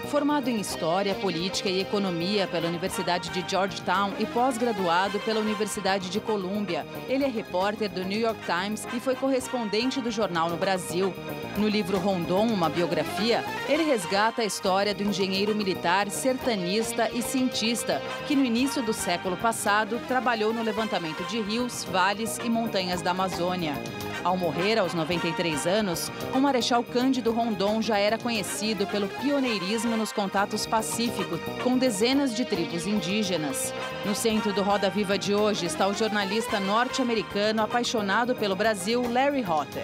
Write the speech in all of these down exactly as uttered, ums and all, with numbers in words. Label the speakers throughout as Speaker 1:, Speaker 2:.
Speaker 1: Formado em História, Política e Economia pela Universidade de Georgetown e pós-graduado pela Universidade de Colômbia, ele é repórter do New York Times e foi correspondente do jornal no Brasil. No livro Rondon, uma biografia, ele resgata a história do engenheiro militar, sertanista e cientista, que no início do século passado trabalhou no levantamento de rios, vales e montanhas da Amazônia. Ao morrer aos noventa e três anos, o Marechal Cândido Rondon já era conhecido pelo pioneirismo nos contatos pacíficos com dezenas de tribos indígenas. No centro do Roda Viva de hoje está o jornalista norte-americano apaixonado pelo Brasil, Larry Rotter.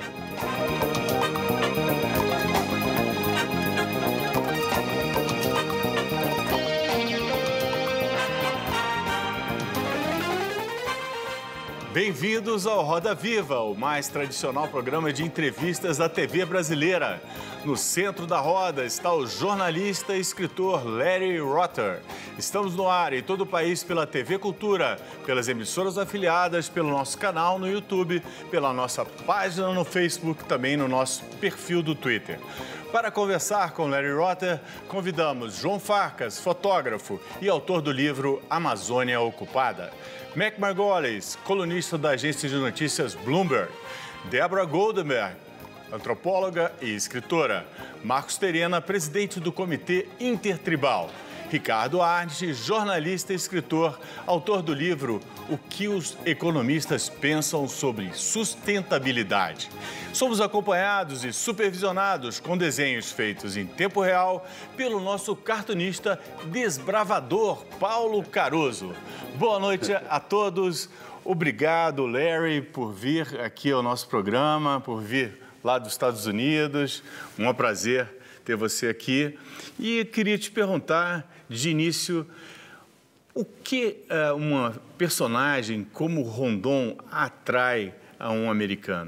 Speaker 2: Bem-vindos ao Roda Viva, o mais tradicional programa de entrevistas da T V brasileira. No centro da roda está o jornalista e escritor Larry Rotter. Estamos no ar em todo o país pela T V Cultura, pelas emissoras afiliadas, pelo nosso canal no YouTube, pela nossa página no Facebook, também no nosso perfil do Twitter. Para conversar com Larry Rotter, convidamos João Farcas, fotógrafo e autor do livro Amazônia Ocupada. Mac Margolis, colunista da agência de notícias Bloomberg. Deborah Goldenberg, antropóloga e escritora. Marcos Terena, presidente do Comitê Intertribal. Ricardo Arndt, jornalista e escritor, autor do livro O que os economistas pensam sobre sustentabilidade. Somos acompanhados e supervisionados com desenhos feitos em tempo real pelo nosso cartunista desbravador Paulo Caruso. Boa noite a todos. Obrigado, Larry, por vir aqui ao nosso programa, por vir lá dos Estados Unidos. Um prazer ter você aqui. E queria te perguntar, de início, o que uh, uma personagem como Rondon atrai a um americano?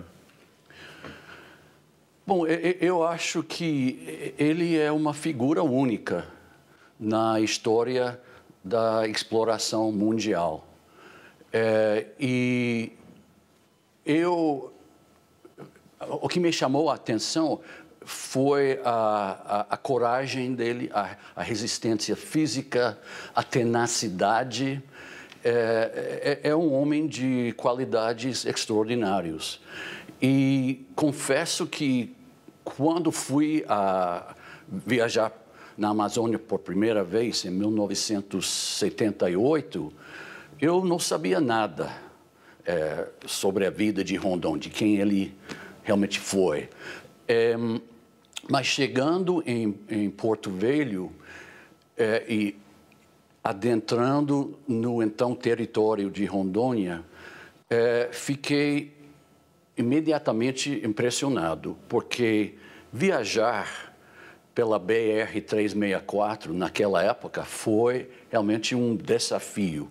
Speaker 3: Bom, eu acho que ele é uma figura única na história da exploração mundial. É, e eu, o que me chamou a atenção foi a, a, a coragem dele, a, a resistência física, a tenacidade. É, é, é um homem de qualidades extraordinárias. E confesso que quando fui a viajar na Amazônia por primeira vez, em mil novecentos e setenta e oito, eu não sabia nada é, sobre a vida de Rondon, de quem ele realmente foi. É, mas chegando em, em Porto Velho é, e adentrando no então território de Rondônia, é, fiquei imediatamente impressionado, porque viajar pela B R trezentos e sessenta e quatro naquela época foi realmente um desafio.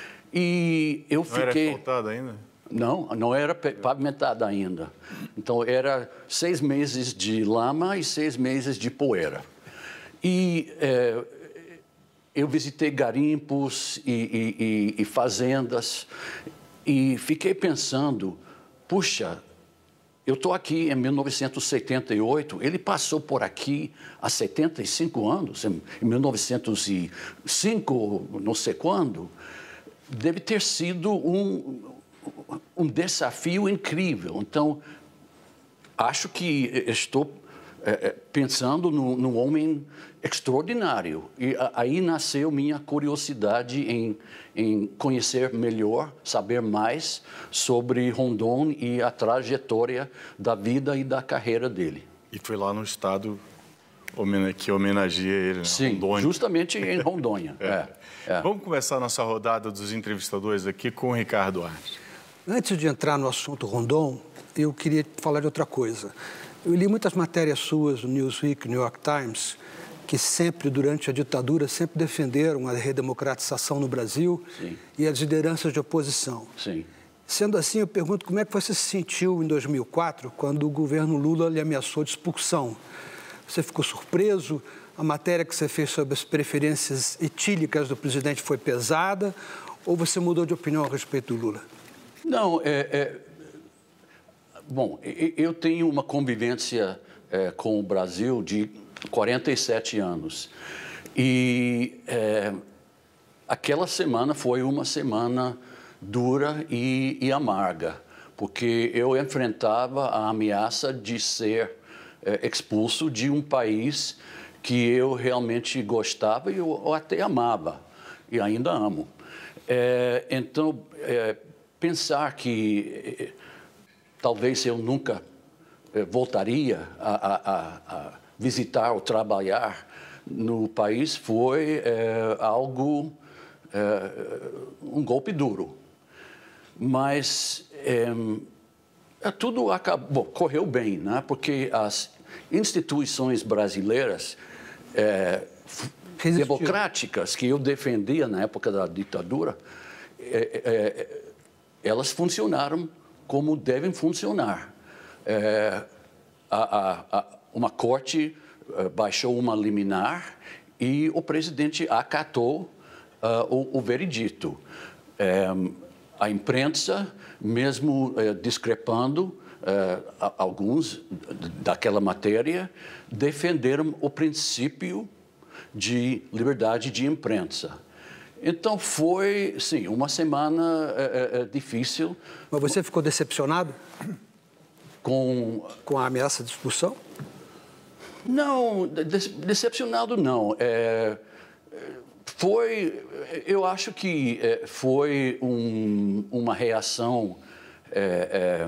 Speaker 3: E eu fiquei...
Speaker 2: Não era asfaltada ainda?
Speaker 3: Não, não era pavimentada ainda. Então, era seis meses de lama e seis meses de poeira. E é, eu visitei garimpos e, e, e fazendas e fiquei pensando, puxa, eu estou aqui em mil novecentos e setenta e oito, ele passou por aqui há setenta e cinco anos, em mil novecentos e cinco, não sei quando. Deve ter sido um... um desafio incrível. Então, acho que estou é, pensando num, num homem extraordinário. E aí nasceu minha curiosidade em, em conhecer melhor, saber mais sobre Rondon e a trajetória da vida e da carreira dele.
Speaker 2: E foi lá no estado que homenageia ele, né?
Speaker 3: Sim,
Speaker 2: Rondônia.
Speaker 3: Justamente em Rondônia. é. É, é.
Speaker 2: Vamos começar a nossa rodada dos entrevistadores aqui com o Ricardo Arndt.
Speaker 4: Antes de entrar no assunto Rondon, eu queria falar de outra coisa. Eu li muitas matérias suas no Newsweek, New York Times, que sempre, durante a ditadura, sempre defenderam a redemocratização no Brasil. Sim. E as lideranças de oposição.
Speaker 3: Sim.
Speaker 4: Sendo assim, eu pergunto como é que você se sentiu em dois mil e quatro, quando o governo Lula lhe ameaçou de expulsão. Você ficou surpreso? A matéria que você fez sobre as preferências etílicas do presidente foi pesada? Ou você mudou de opinião a respeito do Lula?
Speaker 3: Não, é, é... Bom, eu tenho uma convivência é, com o Brasil de quarenta e sete anos. E é, aquela semana foi uma semana dura e, e amarga, porque eu enfrentava a ameaça de ser é, expulso de um país que eu realmente gostava e eu, eu até amava, e ainda amo. É, então, é, pensar que é, talvez eu nunca é, voltaria a, a, a visitar ou trabalhar no país foi é, algo, é, um golpe duro. Mas é, tudo acabou, correu bem, né? Porque as instituições brasileiras é, democráticas que eu defendia na época da ditadura, é, é, elas funcionaram como devem funcionar. É, a, a, a, uma corte uh, baixou uma liminar e o presidente acatou uh, o, o veredito. É, a imprensa, mesmo uh, discrepando, uh, alguns daquela matéria, defenderam o princípio de liberdade de imprensa. Então, foi, sim, uma semana é, é, difícil.
Speaker 4: Mas você ficou decepcionado?
Speaker 3: Com...
Speaker 4: Com a ameaça de expulsão?
Speaker 3: Não, de decepcionado não. É, foi, eu acho que é, foi um, uma reação é, é,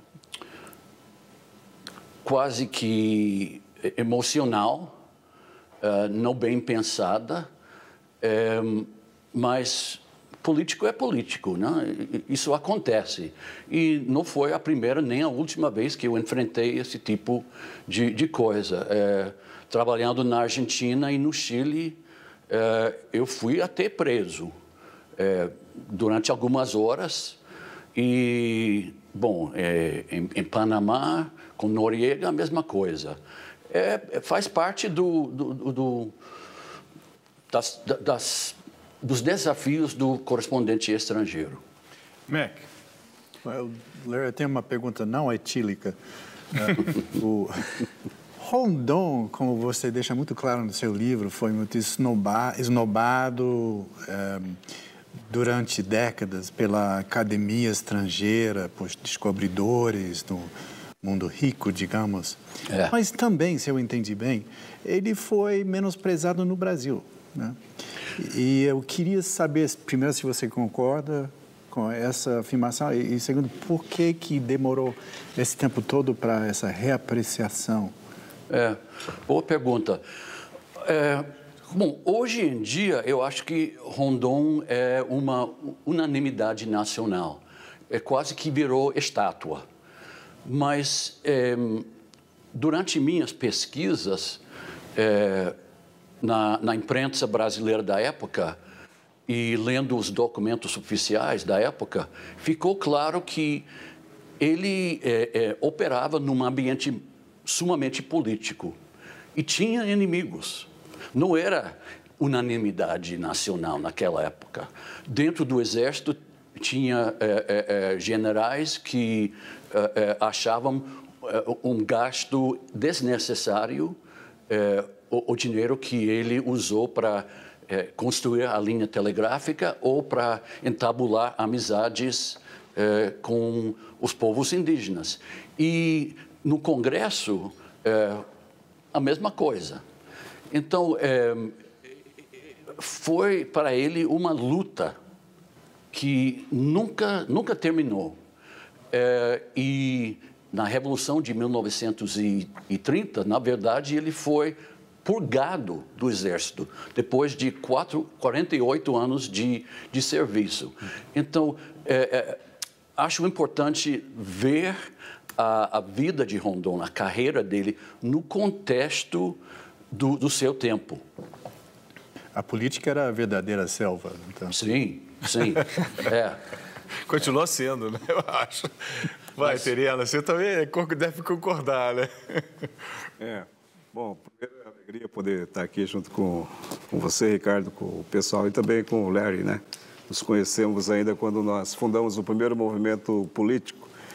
Speaker 3: quase que emocional, é, não bem pensada, é, mas político é político, né? Isso acontece. E não foi a primeira nem a última vez que eu enfrentei esse tipo de, de coisa. É, trabalhando na Argentina e no Chile, é, eu fui até preso é, durante algumas horas. E, bom, é, em, em Panamá, com Noriega, a mesma coisa. É, faz parte do, do, do, das... das dos desafios do correspondente estrangeiro.
Speaker 2: Mac.
Speaker 5: Well, Larry, tem uma pergunta não etílica. Uh, o Rondon, como você deixa muito claro no seu livro, foi muito esnoba, esnobado um, durante décadas pela academia estrangeira, por descobridores do mundo rico, digamos. É. Mas também, se eu entendi bem, ele foi menosprezado no Brasil, né? E eu queria saber, primeiro, se você concorda com essa afirmação e, e segundo, por que que demorou esse tempo todo para essa reapreciação?
Speaker 3: É, boa pergunta. É, bom, hoje em dia, eu acho que Rondon é uma unanimidade nacional. É quase que virou estátua. Mas, é, durante minhas pesquisas, é, Na, na imprensa brasileira da época e lendo os documentos oficiais da época, ficou claro que ele é, é, operava num ambiente sumamente político e tinha inimigos. Não era unanimidade nacional naquela época. Dentro do Exército tinha é, é, generais que é, é, achavam é, um gasto desnecessário é, O, o dinheiro que ele usou para é, construir a linha telegráfica ou para entabular amizades é, com os povos indígenas. E no Congresso, é, a mesma coisa. Então, é, foi para ele uma luta que nunca, nunca terminou. É, e na Revolução de mil novecentos e trinta, na verdade, ele foi purgado do Exército, depois de quatro, quarenta e oito anos de, de serviço. Então, é, é, acho importante ver a, a vida de Rondon, a carreira dele, no contexto do, do seu tempo.
Speaker 5: A política era a verdadeira selva, então.
Speaker 3: Sim, sim. É.
Speaker 2: Continua sendo, né? Eu acho. Vai, Mas... Terena, você também deve concordar, né?
Speaker 6: É. Bom, primeiro é uma alegria poder estar aqui junto com, com você, Ricardo, com o pessoal e também com o Larry, né? Nos conhecemos ainda quando nós fundamos o primeiro movimento político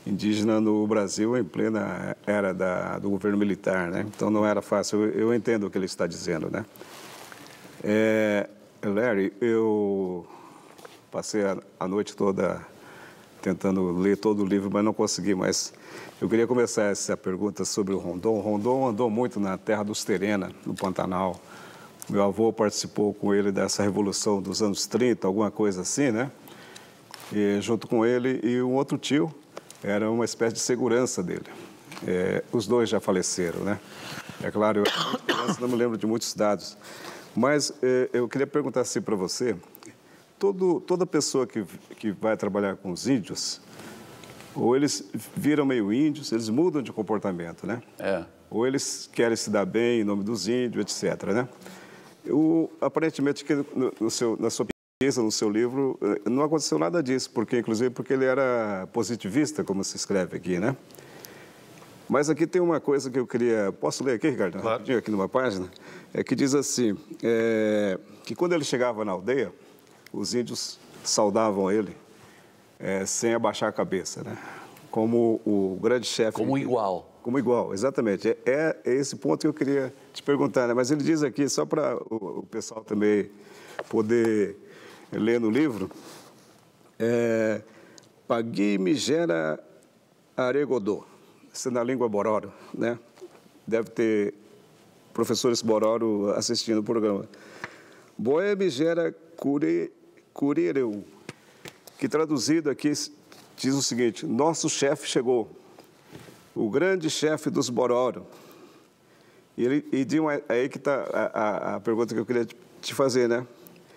Speaker 6: indígena no Brasil em plena era da, do governo militar, né? Então não era fácil. Eu, eu entendo o que ele está dizendo, né? É, Larry, eu passei a, a noite toda tentando ler todo o livro, mas não consegui. Mas eu queria começar essa pergunta sobre o Rondon. O Rondon andou muito na terra dos Terena, no Pantanal. Meu avô participou com ele dessa revolução dos anos trinta, alguma coisa assim, né? E junto com ele e um outro tio, era uma espécie de segurança dele. É, os dois já faleceram, né? É claro, eu não me lembro de muitos dados. Mas é, eu queria perguntar assim para você, todo, toda pessoa que, que vai trabalhar com os índios, ou eles viram meio índios, eles mudam de comportamento, né? É. Ou eles querem se dar bem em nome dos índios, etcétera, né? Eu, aparentemente, que no, no seu, na sua pesquisa, no seu livro, não aconteceu nada disso, porque, inclusive porque ele era positivista, como se escreve aqui, né? Mas aqui tem uma coisa que eu queria... Posso ler aqui, Ricardo? Claro. Rapidinho, aqui numa página. É que diz assim, é, que quando ele chegava na aldeia, os índios saudavam ele é, sem abaixar a cabeça, né? Como o grande chefe...
Speaker 3: Como igual.
Speaker 6: Como igual, exatamente. É, é esse ponto que eu queria te perguntar, né? Mas ele diz aqui, só para o, o pessoal também poder ler no livro, é, Pagui Migera Aregodô. Isso é na língua Bororo, né? Deve ter professores Bororo assistindo o programa. Boé Migera Curireu, que traduzido aqui diz o seguinte, nosso chefe chegou, o grande chefe dos Bororo. E, ele, e de uma, aí que está a, a, a pergunta que eu queria te fazer, né?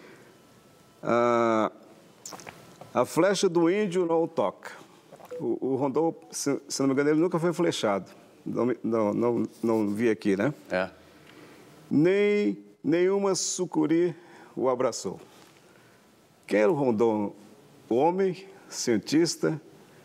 Speaker 6: A, a flecha do índio não o toca. O, o Rondon, se, se não me engano, ele nunca foi flechado. Não, não, não, não vi aqui, né? É. Nem nenhuma sucuri o abraçou. Quem era o Rondon? Homem, cientista,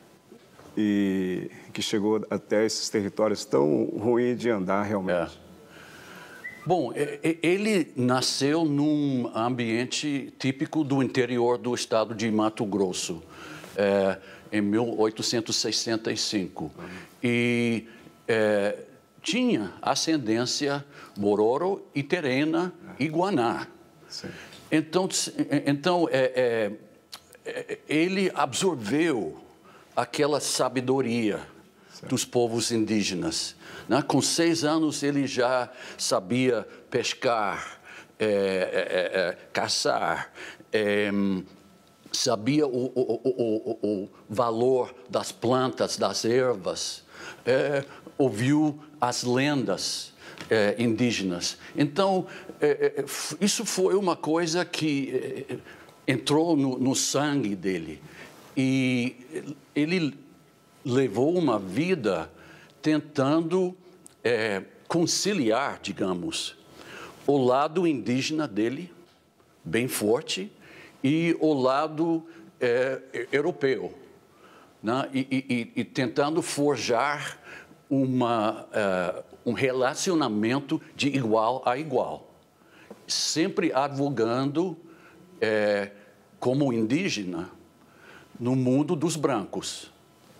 Speaker 6: e que chegou até esses territórios tão ruins de andar, realmente. É.
Speaker 3: Bom, ele nasceu num ambiente típico do interior do estado de Mato Grosso, é, em mil oitocentos e sessenta e cinco. Uhum. E é, tinha ascendência Bororo e Terena e Guaná. Sim. Então, então é, é, ele absorveu aquela sabedoria certo. Dos povos indígenas. Né? Com seis anos, ele já sabia pescar, é, é, é, caçar, é, sabia o, o, o, o, o valor das plantas, das ervas, é, ouviu as lendas é, indígenas. Então, é, isso foi uma coisa que é, entrou no, no sangue dele. E ele levou uma vida tentando é, conciliar, digamos, o lado indígena dele, bem forte, e o lado é, europeu, né? e, e, e tentando forjar uma, uh, um relacionamento de igual a igual, sempre advogando é, como indígena no mundo dos brancos.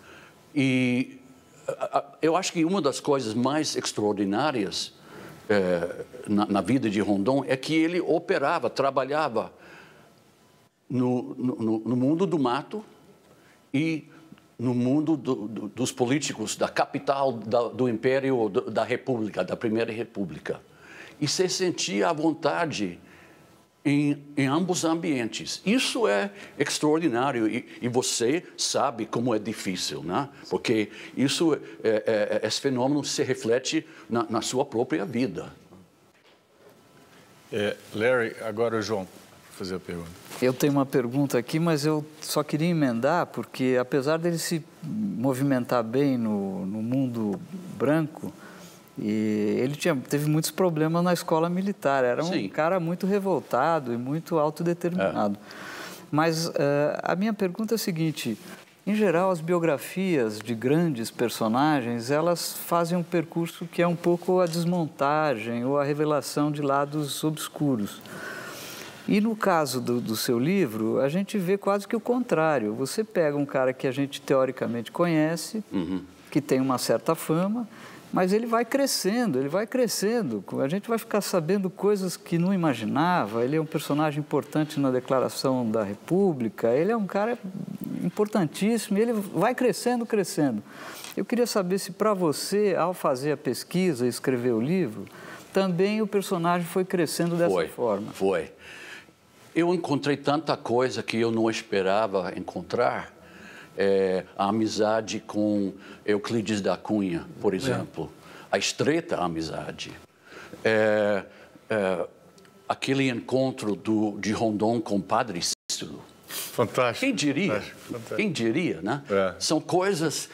Speaker 3: E eu acho que uma das coisas mais extraordinárias é, na, na vida de Rondon é que ele operava, trabalhava no, no, no mundo do mato e no mundo do, do, dos políticos da capital da, do Império do, da República, da Primeira República. E se sentia à vontade Em, em ambos ambientes. Isso é extraordinário e, e você sabe como é difícil, né? Porque isso, é, é, esse fenômeno se reflete na, na sua própria vida.
Speaker 2: É, Larry, agora o João, vou fazer a pergunta.
Speaker 7: Eu tenho uma pergunta aqui, mas eu só queria emendar, porque apesar dele se movimentar bem no, no mundo branco, e ele tinha, teve muitos problemas na escola militar, era um Sim. cara muito revoltado e muito autodeterminado. É. Mas uh, a minha pergunta é a seguinte, em geral as biografias de grandes personagens, elas fazem um percurso que é um pouco a desmontagem ou a revelação de lados obscuros. E no caso do, do seu livro, a gente vê quase que o contrário. Você pega um cara que a gente teoricamente conhece, uhum. que tem uma certa fama, mas ele vai crescendo, ele vai crescendo. A gente vai ficar sabendo coisas que não imaginava. Ele é um personagem importante na Declaração da República, ele é um cara importantíssimo, e ele vai crescendo, crescendo. Eu queria saber se para você, ao fazer a pesquisa e escrever o livro, também o personagem foi crescendo dessa
Speaker 3: foi,
Speaker 7: forma.
Speaker 3: Foi. Eu encontrei tanta coisa que eu não esperava encontrar. É, a amizade com Euclides da Cunha, por exemplo. É. A estreita amizade. É, é, aquele encontro do, de Rondon com o Padre Cícero.
Speaker 2: Fantástico.
Speaker 3: Quem diria?
Speaker 2: Fantástico, fantástico.
Speaker 3: Quem diria, né? É. São coisas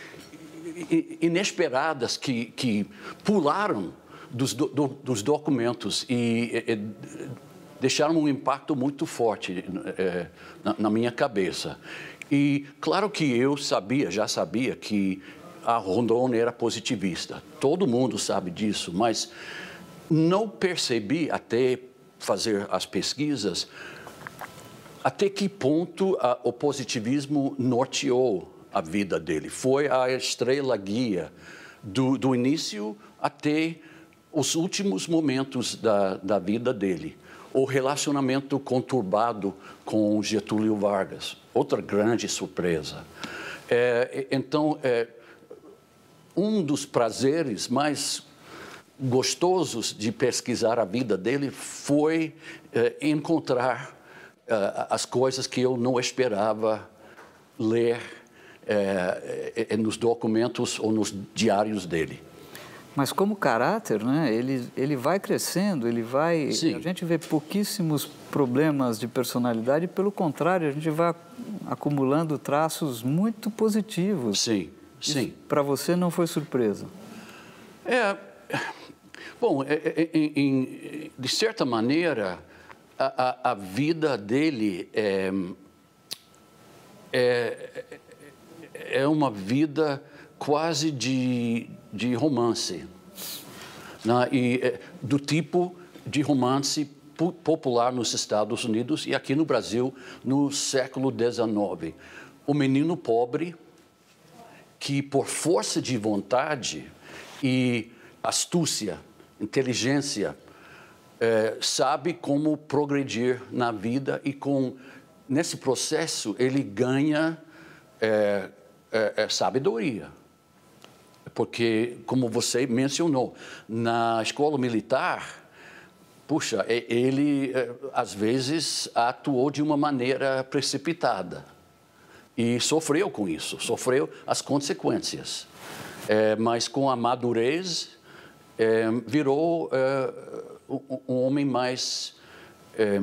Speaker 3: inesperadas que, que pularam dos, do, dos documentos e, e deixaram um impacto muito forte é, na, na minha cabeça. E claro que eu sabia, já sabia que a Rondon era positivista. Todo mundo sabe disso, mas não percebi até fazer as pesquisas até que ponto a, o positivismo norteou a vida dele. Foi a estrela guia do, do início até os últimos momentos da, da vida dele. O relacionamento conturbado com Getúlio Vargas, outra grande surpresa. É, então, é, um dos prazeres mais gostosos de pesquisar a vida dele foi é, encontrar é, as coisas que eu não esperava ler é, é, nos documentos ou nos diários dele.
Speaker 7: Mas como caráter, né, ele, ele vai crescendo, ele vai...
Speaker 3: Sim.
Speaker 7: A gente vê pouquíssimos problemas de personalidade, pelo contrário, a gente vai acumulando traços muito positivos.
Speaker 3: Sim, sim.
Speaker 7: Para você não foi surpresa?
Speaker 3: É, bom, é, é, em, de certa maneira, a, a, a vida dele é, é, é uma vida quase de, de romance, né? E, é, do tipo de romance popular nos Estados Unidos e aqui no Brasil no século dezenove. O menino pobre que, por força de vontade e astúcia, inteligência, é, sabe como progredir na vida e, com, nesse processo, ele ganha é, é, é, sabedoria. Porque, como você mencionou, na escola militar, puxa, ele, às vezes, atuou de uma maneira precipitada. E sofreu com isso, sofreu as consequências. É, mas, com a madurez, é, virou é, um homem mais... É,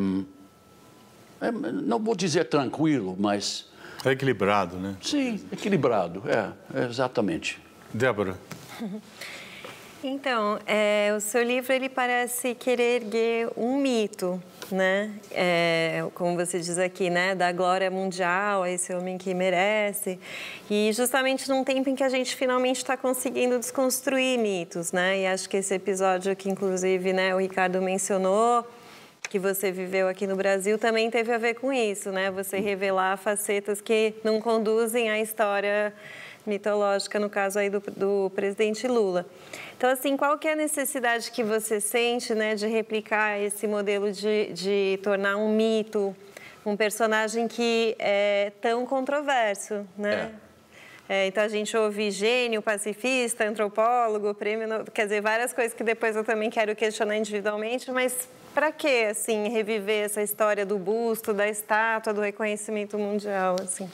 Speaker 3: não vou dizer tranquilo, mas...
Speaker 2: É equilibrado, né?
Speaker 3: Sim, equilibrado, é, exatamente.
Speaker 2: Débora.
Speaker 8: Então, é, o seu livro ele parece querer erguer um mito, né? É, como você diz aqui, né? Da glória mundial a esse homem que merece. E justamente num tempo em que a gente finalmente está conseguindo desconstruir mitos, né? E acho que esse episódio que, inclusive, né, o Ricardo mencionou, que você viveu aqui no Brasil, também teve a ver com isso, né? Você revelar facetas que não conduzem à história mitológica, no caso aí do, do presidente Lula. Então, assim, qual que é a necessidade que você sente, né, de replicar esse modelo de, de tornar um mito, um personagem que é tão controverso, né? É. É, então, a gente ouve gênio, pacifista, antropólogo, prêmio... Quer dizer, várias coisas que depois eu também quero questionar individualmente, mas para que, assim, reviver essa história do busto, da estátua, do reconhecimento mundial, assim?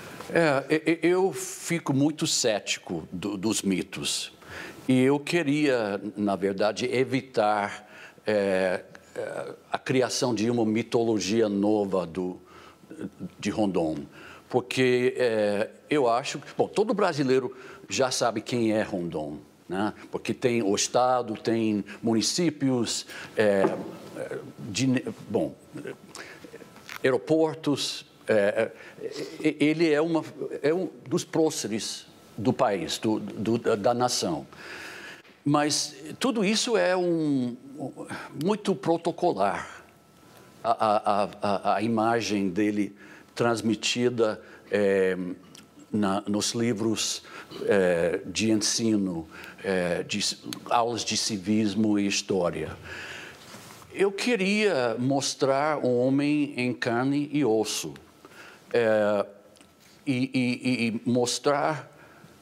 Speaker 3: É, eu fico muito cético do, dos mitos. E eu queria, na verdade, evitar é, a criação de uma mitologia nova do, de Rondon. Porque é, eu acho que... Bom, todo brasileiro já sabe quem é Rondon, né? Porque tem o Estado, tem municípios, é, de, bom, aeroportos... É, ele é, uma, é um dos próceres do país, do, do, da nação. Mas tudo isso é um, muito protocolar. a, a, a, a imagem dele transmitida é, na, nos livros é, de ensino, é, de aulas de civismo e história. Eu queria mostrar um homem em carne e osso, é, e, e, e mostrar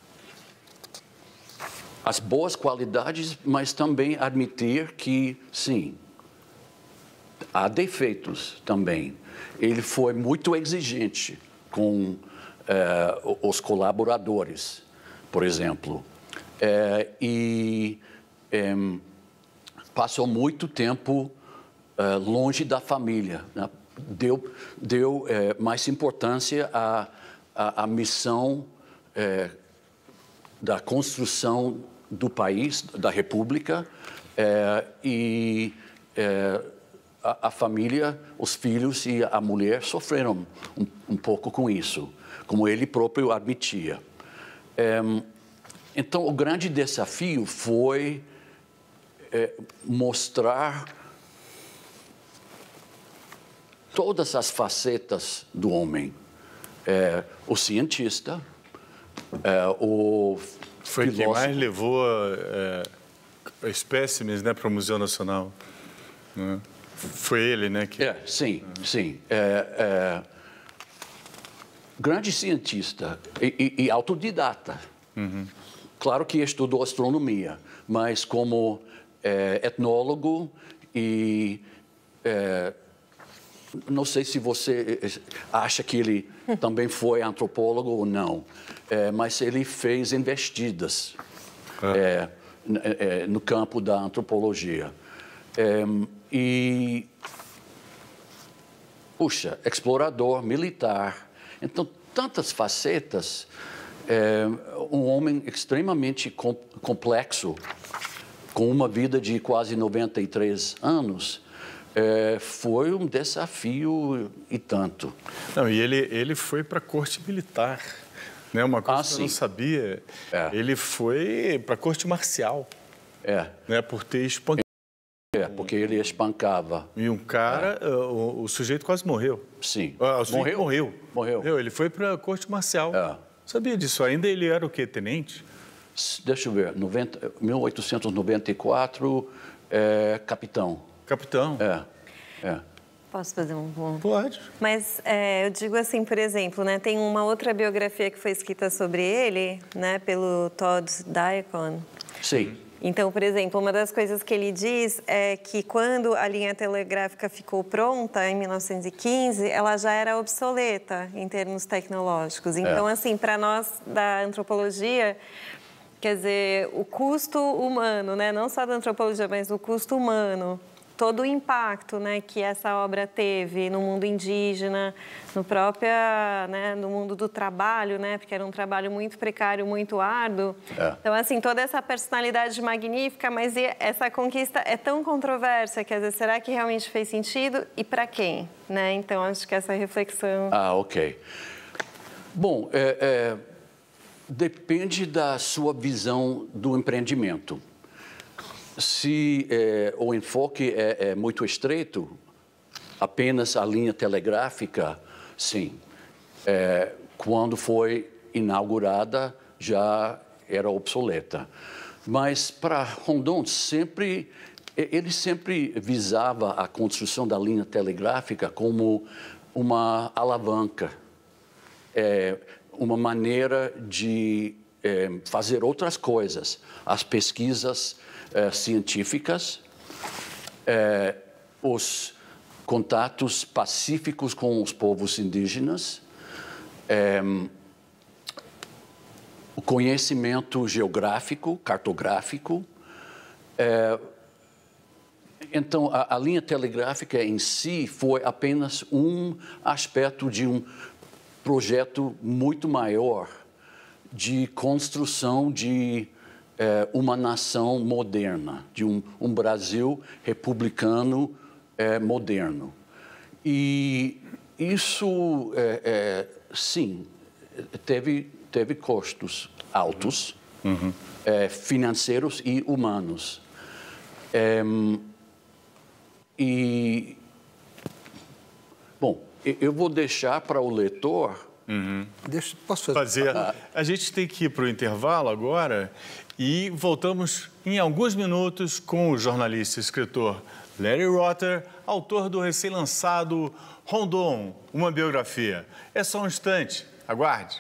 Speaker 3: as boas qualidades, mas também admitir que, sim, há defeitos também. Ele foi muito exigente com eh, os colaboradores, por exemplo, eh, e eh, passou muito tempo eh, longe da família, né? Deu, deu eh, mais importância à, à, à missão eh, da construção do país, da República, eh, e eh, a, a família, os filhos e a mulher sofreram um, um pouco com isso, como ele próprio admitia. Eh, então, o grande desafio foi eh, mostrar todas as facetas do homem. Eh, o cientista, eh, o
Speaker 2: Foi
Speaker 3: filósofo.
Speaker 2: quem mais levou é, espécimes, né, para o Museu Nacional. Né? Foi ele, né? Que...
Speaker 3: É, sim, sim. É, é, grande cientista e, e, e autodidata. Uhum. Claro que estudou astronomia, mas como é, etnólogo e... É, não sei se você acha que ele também foi antropólogo ou não, é, mas ele fez investidas ah. é, é, no campo da antropologia. É, e, puxa, explorador, militar. Então, tantas facetas. É, um homem extremamente com, complexo, com uma vida de quase noventa e três anos. É, foi um desafio e tanto.
Speaker 2: Não, e ele, ele foi para a corte militar, né? Uma coisa
Speaker 3: ah,
Speaker 2: que
Speaker 3: sim.
Speaker 2: eu não sabia.
Speaker 3: É.
Speaker 2: Ele foi para a corte marcial,
Speaker 3: é.
Speaker 2: né? Por ter espancado.
Speaker 3: É, porque ele espancava.
Speaker 2: E um cara, é. o, o sujeito quase morreu.
Speaker 3: Sim.
Speaker 2: Ah, o sujeito
Speaker 3: morreu?
Speaker 2: Morreu.
Speaker 3: Morreu.
Speaker 2: morreu. Ele foi para a corte marcial.
Speaker 3: É.
Speaker 2: Sabia disso? Ainda ele era o quê? Tenente?
Speaker 3: Deixa eu ver. noventa, mil oitocentos e noventa e quatro, é, capitão.
Speaker 2: Capitão?
Speaker 3: É, é.
Speaker 8: Posso fazer um ponto?
Speaker 2: Pode.
Speaker 8: Mas é, eu digo assim, por exemplo, né, tem uma outra biografia que foi escrita sobre ele, né, pelo Todd Diacon.
Speaker 3: Sim.
Speaker 8: Então, por exemplo, uma das coisas que ele diz é que quando a linha telegráfica ficou pronta, em mil novecentos e quinze, ela já era obsoleta em termos tecnológicos. Então, é. assim, para nós da antropologia, quer dizer, o custo humano, né, não só da antropologia, mas o custo humano, todo o impacto, né, que essa obra teve no mundo indígena, no próprio, né, no mundo do trabalho, né, porque era um trabalho muito precário, muito árduo. É. Então, assim, toda essa personalidade magnífica, mas essa conquista é tão controversa, quer dizer, será que realmente fez sentido e para quem? Né? Então, acho que essa reflexão...
Speaker 3: Ah, ok. Bom, é, é, depende da sua visão do empreendimento. Se é, o enfoque é, é muito estreito, apenas a linha telegráfica, sim. É, quando foi inaugurada, já era obsoleta. Mas para Rondon, sempre, ele sempre visava a construção da linha telegráfica como uma alavanca, é, uma maneira de é, fazer outras coisas. As pesquisas É, científicas, é, os contatos pacíficos com os povos indígenas, é, o conhecimento geográfico, cartográfico. É, então, a, a linha telegráfica em si foi apenas um aspecto de um projeto muito maior de construção de É, uma nação moderna, de um, um Brasil republicano é, moderno. E isso, é, é, sim, teve, teve custos altos, uhum. é, financeiros e humanos. É, e eu vou deixar para o leitor...
Speaker 2: Uhum.
Speaker 4: Deixa, posso fazer?
Speaker 2: fazer. Ah. A gente tem que ir para o intervalo agora e voltamos em alguns minutos com o jornalista e escritor Larry Rotter, autor do recém-lançado Rondon, uma biografia. É só um instante. Aguarde.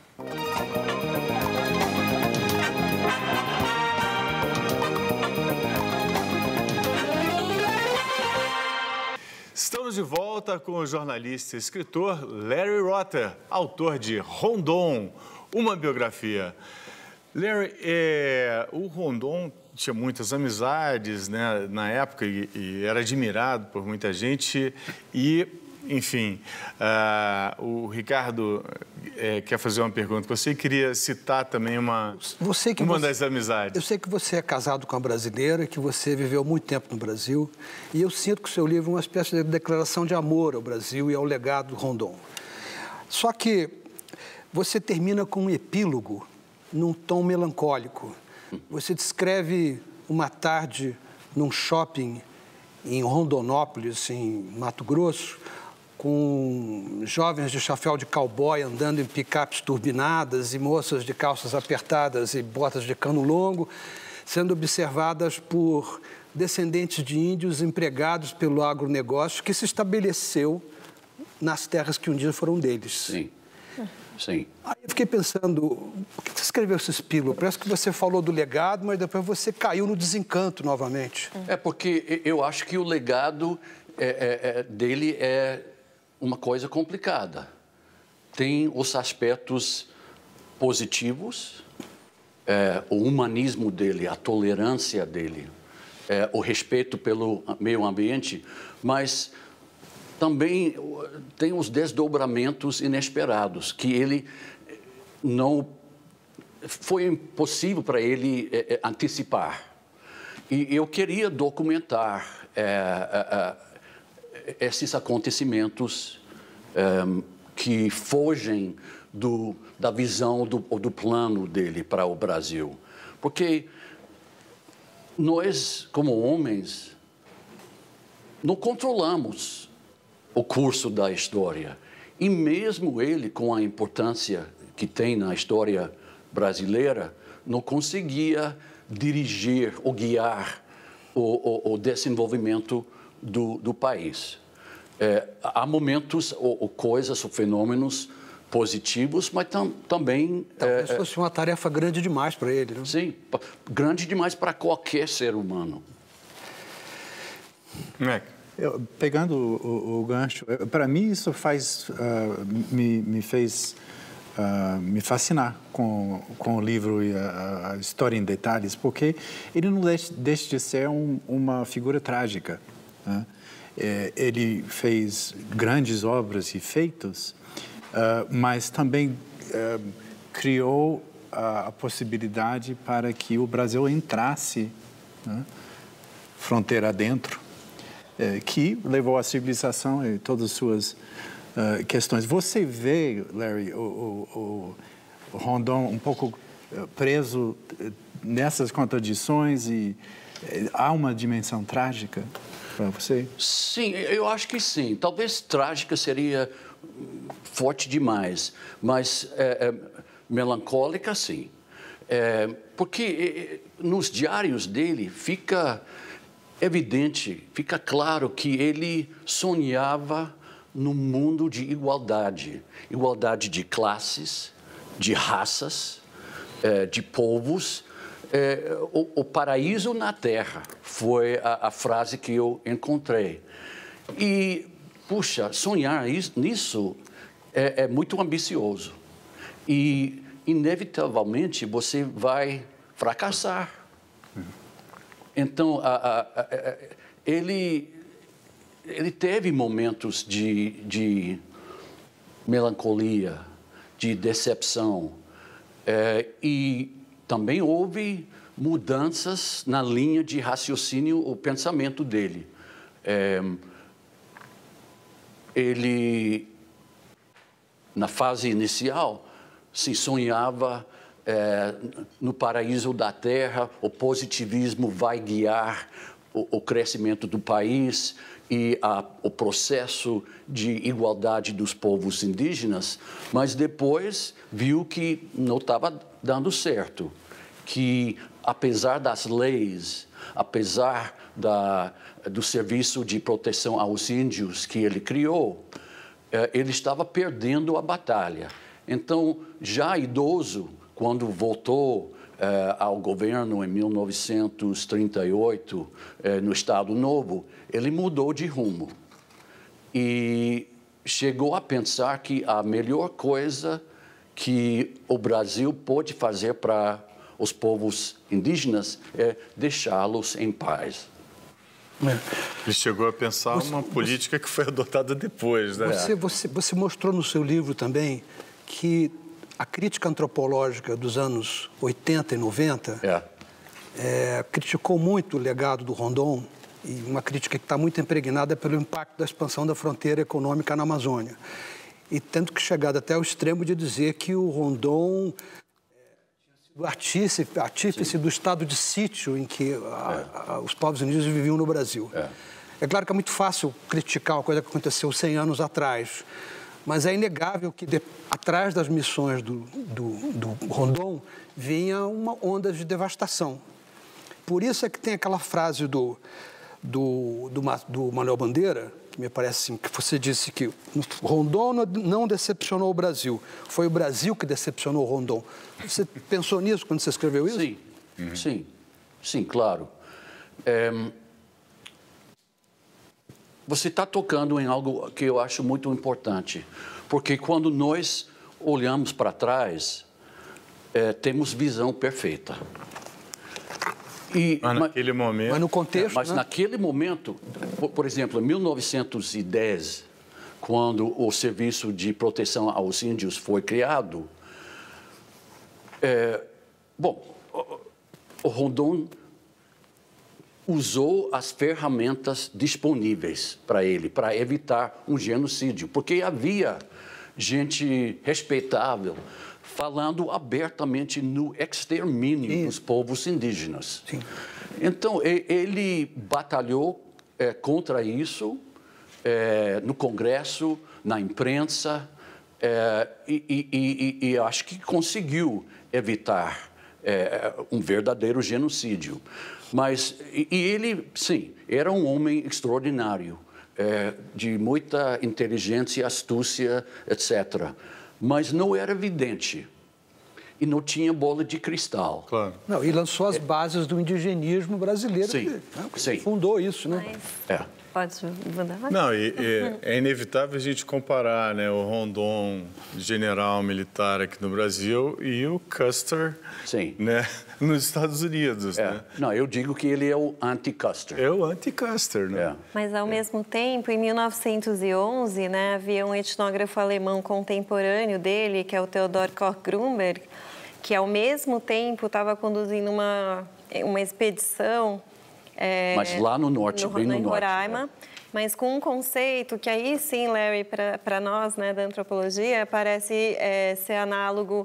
Speaker 2: Estamos de volta com o jornalista e escritor Larry Rotter, autor de Rondon, uma biografia. Larry, é, o Rondon tinha muitas amizades, né, na época e, e era admirado por muita gente e, enfim, uh, o Ricardo é, quer fazer uma pergunta. Você queria citar também uma,
Speaker 4: você que
Speaker 2: uma
Speaker 4: você,
Speaker 2: das amizades.
Speaker 4: Eu sei que você é casado com uma brasileira, que você viveu muito tempo no Brasil, e eu sinto que o seu livro é uma espécie de declaração de amor ao Brasil e ao legado do Rondon. Só que você termina com um epílogo num tom melancólico. Você descreve uma tarde num shopping em Rondonópolis, em Mato Grosso, com jovens de chapéu de cowboy andando em picapes turbinadas e moças de calças apertadas e botas de cano longo, sendo observadas por descendentes de índios empregados pelo agronegócio que se estabeleceu nas terras que um dia foram deles.
Speaker 3: Sim, sim.
Speaker 4: Aí eu fiquei pensando, por que você escreveu esse epílogo? Parece que você falou do legado, mas depois você caiu no desencanto novamente.
Speaker 3: É porque eu acho que o legado é, é, é, dele é uma coisa complicada. Tem os aspectos positivos, é, o humanismo dele, a tolerância dele, é, o respeito pelo meio ambiente, mas também tem os desdobramentos inesperados, que ele não... Foi impossível para ele é, é, antecipar. E eu queria documentar é, é, é, esses acontecimentos é, que fogem do, da visão, do, do plano dele para o Brasil. Porque nós, como homens, não controlamos o curso da história. E mesmo ele, com a importância que tem na história brasileira, não conseguia dirigir ou guiar o, o, o desenvolvimento do, do país. É, há momentos ou, ou coisas ou fenômenos positivos, mas tam, também...
Speaker 4: Talvez
Speaker 3: é,
Speaker 4: fosse uma tarefa grande demais para ele, não?
Speaker 3: Sim, grande demais para qualquer ser humano.
Speaker 2: É.
Speaker 5: Eu, pegando o, o, o gancho, para mim isso faz, uh, me, me fez uh, me fascinar com, com o livro e a, a história em detalhes, porque ele não deixa, deixa de ser um, uma figura trágica, né? É, ele fez grandes obras e feitos, uh, mas também uh, criou a, a possibilidade para que o Brasil entrasse, né, fronteira adentro, que levou a civilização e todas as suas uh, questões. Você vê, Larry, o, o, o Rondon um pouco preso nessas contradições e há uma dimensão trágica para você?
Speaker 3: Sim, eu acho que sim. Talvez trágica seria forte demais, mas é, é, melancólica, sim. É, porque é, nos diários dele fica... evidente, fica claro que ele sonhava num mundo de igualdade. Igualdade de classes, de raças, de povos. O, o paraíso na Terra foi a, a frase que eu encontrei. E, puxa, sonhar isso, nisso é, é muito ambicioso. E, inevitavelmente, você vai fracassar. Então, a, a, a, ele, ele teve momentos de, de melancolia, de decepção, é, e também houve mudanças na linha de raciocínio, o pensamento dele. É, ele, na fase inicial, se sonhava É, no paraíso da Terra, o positivismo vai guiar o, o crescimento do país e a, o processo de igualdade dos povos indígenas, mas depois viu que não estava dando certo, que apesar das leis, apesar da, do serviço de proteção aos índios que ele criou, eh, ele estava perdendo a batalha. Então, já idoso, quando voltou eh, ao governo em mil novecentos e trinta e oito, eh, no Estado Novo, ele mudou de rumo e chegou a pensar que a melhor coisa que o Brasil pode fazer para os povos indígenas é deixá-los em paz.
Speaker 2: Ele chegou a pensar você, uma política você, que foi adotada depois, né?
Speaker 4: Você, você, você mostrou no seu livro também que a crítica antropológica dos anos oitenta e noventa é. É, criticou muito o legado do Rondon, e uma crítica que está muito impregnada pelo impacto da expansão da fronteira econômica na Amazônia. E tendo que chegar até o extremo de dizer que o Rondon o artífice, artífice do estado de sítio em que a, a, os povos indígenas viviam no Brasil. É. É claro que é muito fácil criticar uma coisa que aconteceu cem anos atrás, mas é inegável que de, atrás das missões do, do, do Rondon vinha uma onda de devastação. Por isso é que tem aquela frase do, do, do, do Manuel Bandeira, que me parece assim, que você disse que Rondon não decepcionou o Brasil, foi o Brasil que decepcionou o Rondon. Você pensou nisso quando você escreveu isso?
Speaker 3: Sim, uhum. sim, sim, claro. É, você está tocando em algo que eu acho muito importante, porque quando nós olhamos para trás, é, temos visão perfeita.
Speaker 2: E, mas naquele mas, momento...
Speaker 4: Mas no contexto,
Speaker 3: Mas
Speaker 4: né?
Speaker 3: naquele momento, por, por exemplo, em mil novecentos e dez, quando o Serviço de Proteção aos Índios foi criado, é, bom, o Rondon usou as ferramentas disponíveis para ele, para evitar um genocídio, porque havia gente respeitável falando abertamente no extermínio Sim. dos povos indígenas. Sim. Então, ele batalhou é, contra isso é, no Congresso, na imprensa, é, e, e, e, e acho que conseguiu evitar é, um verdadeiro genocídio. Mas, e, e ele, sim, era um homem extraordinário, é, de muita inteligência, astúcia, etcétera. Mas não era evidente e não tinha bola de cristal.
Speaker 4: Claro. Não, e lançou as bases do indigenismo brasileiro.
Speaker 3: Sim,
Speaker 4: que, né,
Speaker 3: sim.
Speaker 4: Fundou isso, né?
Speaker 8: Mas...
Speaker 3: É.
Speaker 8: Pode mandar?
Speaker 2: Não, e, e é inevitável a gente comparar, né, o Rondon, general militar aqui no Brasil, e o Custer,
Speaker 3: Sim.
Speaker 2: né, nos Estados Unidos.
Speaker 3: É.
Speaker 2: Né?
Speaker 3: Não, eu digo que ele é o anti-Custer.
Speaker 2: É o anti-Custer, né?
Speaker 3: É.
Speaker 8: Mas, ao é. mesmo tempo, em mil novecentos e onze, né, havia um etnógrafo alemão contemporâneo dele, que é o Theodor Koch-Grünberg, que, ao mesmo tempo, estava conduzindo uma, uma expedição... É,
Speaker 3: mas lá no norte,
Speaker 8: no,
Speaker 3: bem no,
Speaker 8: no
Speaker 3: norte.
Speaker 8: Roraima, é. Mas com um conceito que aí sim, Larry, para nós, né, da antropologia, parece é, ser análogo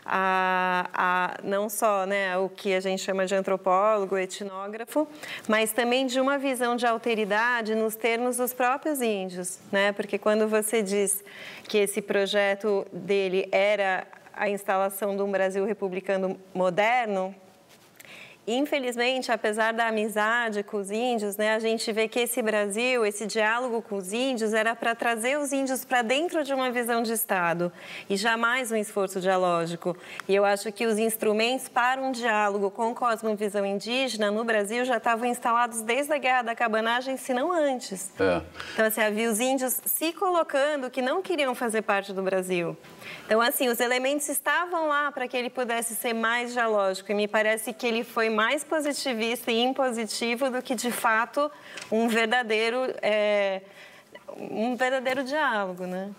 Speaker 8: a, a não só, né, o que a gente chama de antropólogo, etnógrafo, mas também de uma visão de alteridade nos termos dos próprios índios, né? Porque quando você diz que esse projeto dele era a instalação de um Brasil republicano moderno, infelizmente, apesar da amizade com os índios, né, a gente vê que esse Brasil, esse diálogo com os índios, era para trazer os índios para dentro de uma visão de Estado e jamais um esforço dialógico. E eu acho que os instrumentos para um diálogo com cosmovisão indígena no Brasil já estavam instalados desde a Guerra da Cabanagem, se não antes. É. Então, assim, havia os índios se colocando que não queriam fazer parte do Brasil. Então, assim, os elementos estavam lá para que ele pudesse ser mais dialógico. E me parece que ele foi mais positivista e impositivo do que, de fato, um verdadeiro, é, um verdadeiro diálogo, né?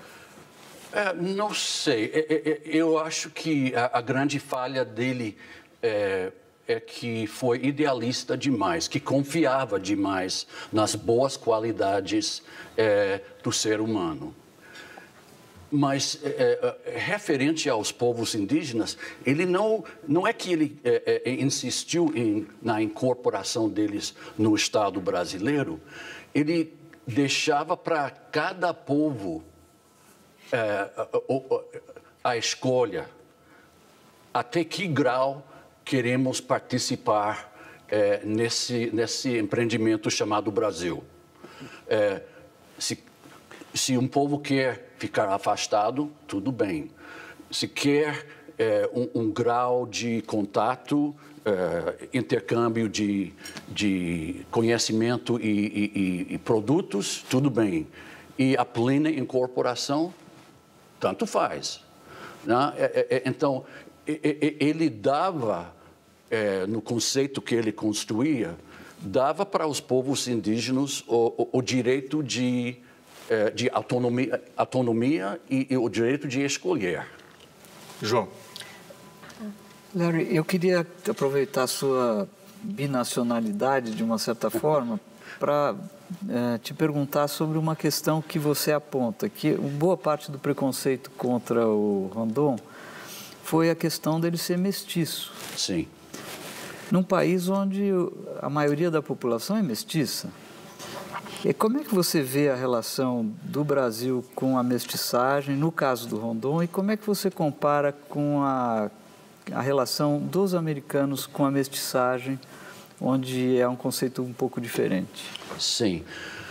Speaker 3: É, não sei. Eu acho que a, a grande falha dele é, é que foi idealista demais, que confiava demais nas boas qualidades é, do ser humano. Mas, é, é, referente aos povos indígenas, ele não, não é que ele é, é, insistiu em, na incorporação deles no Estado brasileiro, ele deixava para cada povo é, a, a, a escolha até que grau queremos participar é, nesse, nesse empreendimento chamado Brasil. É, se, se um povo quer ficar afastado, tudo bem. Se quer é, um, um grau de contato, é, intercâmbio de, de conhecimento e, e, e produtos, tudo bem. E a plena incorporação, tanto faz. Né? É, é, então, ele dava, é, no conceito que ele construía, dava para os povos indígenas o, o, o direito de, é, de autonomia, autonomia e, e o direito de escolher.
Speaker 2: João.
Speaker 7: Larry, eu queria aproveitar a sua binacionalidade, de uma certa forma, para é, te perguntar sobre uma questão que você aponta, que boa parte do preconceito contra o Rondon foi a questão dele ser mestiço.
Speaker 3: Sim.
Speaker 7: Num país onde a maioria da população é mestiça. E como é que você vê a relação do Brasil com a mestiçagem, no caso do Rondon, e como é que você compara com a, a relação dos americanos com a mestiçagem, onde é um conceito um pouco diferente?
Speaker 3: Sim.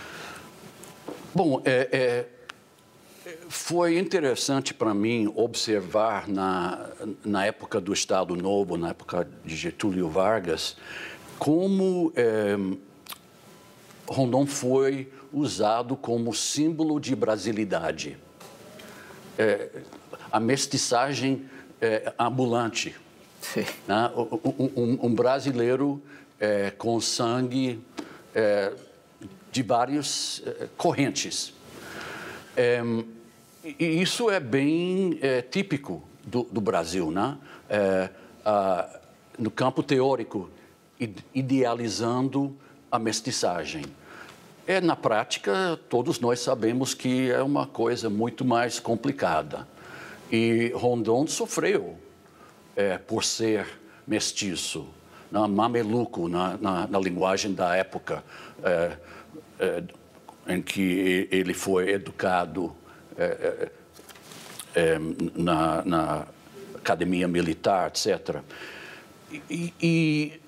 Speaker 3: Bom, é... é... foi interessante para mim observar na, na época do Estado Novo, na época de Getúlio Vargas, como é, Rondon foi usado como símbolo de brasilidade. É, a mestiçagem é, ambulante. Né? Um, um, um brasileiro é, com sangue é, de várias é, correntes. É, E isso é bem é, típico do, do Brasil, né? É, a, no campo teórico, idealizando a mestiçagem. É, na prática, todos nós sabemos que é uma coisa muito mais complicada. E Rondon sofreu é, por ser mestiço, né? Mameluco, na, na, na linguagem da época é, é, em que ele foi educado É, é, é, na, na academia militar, etcétera. E, e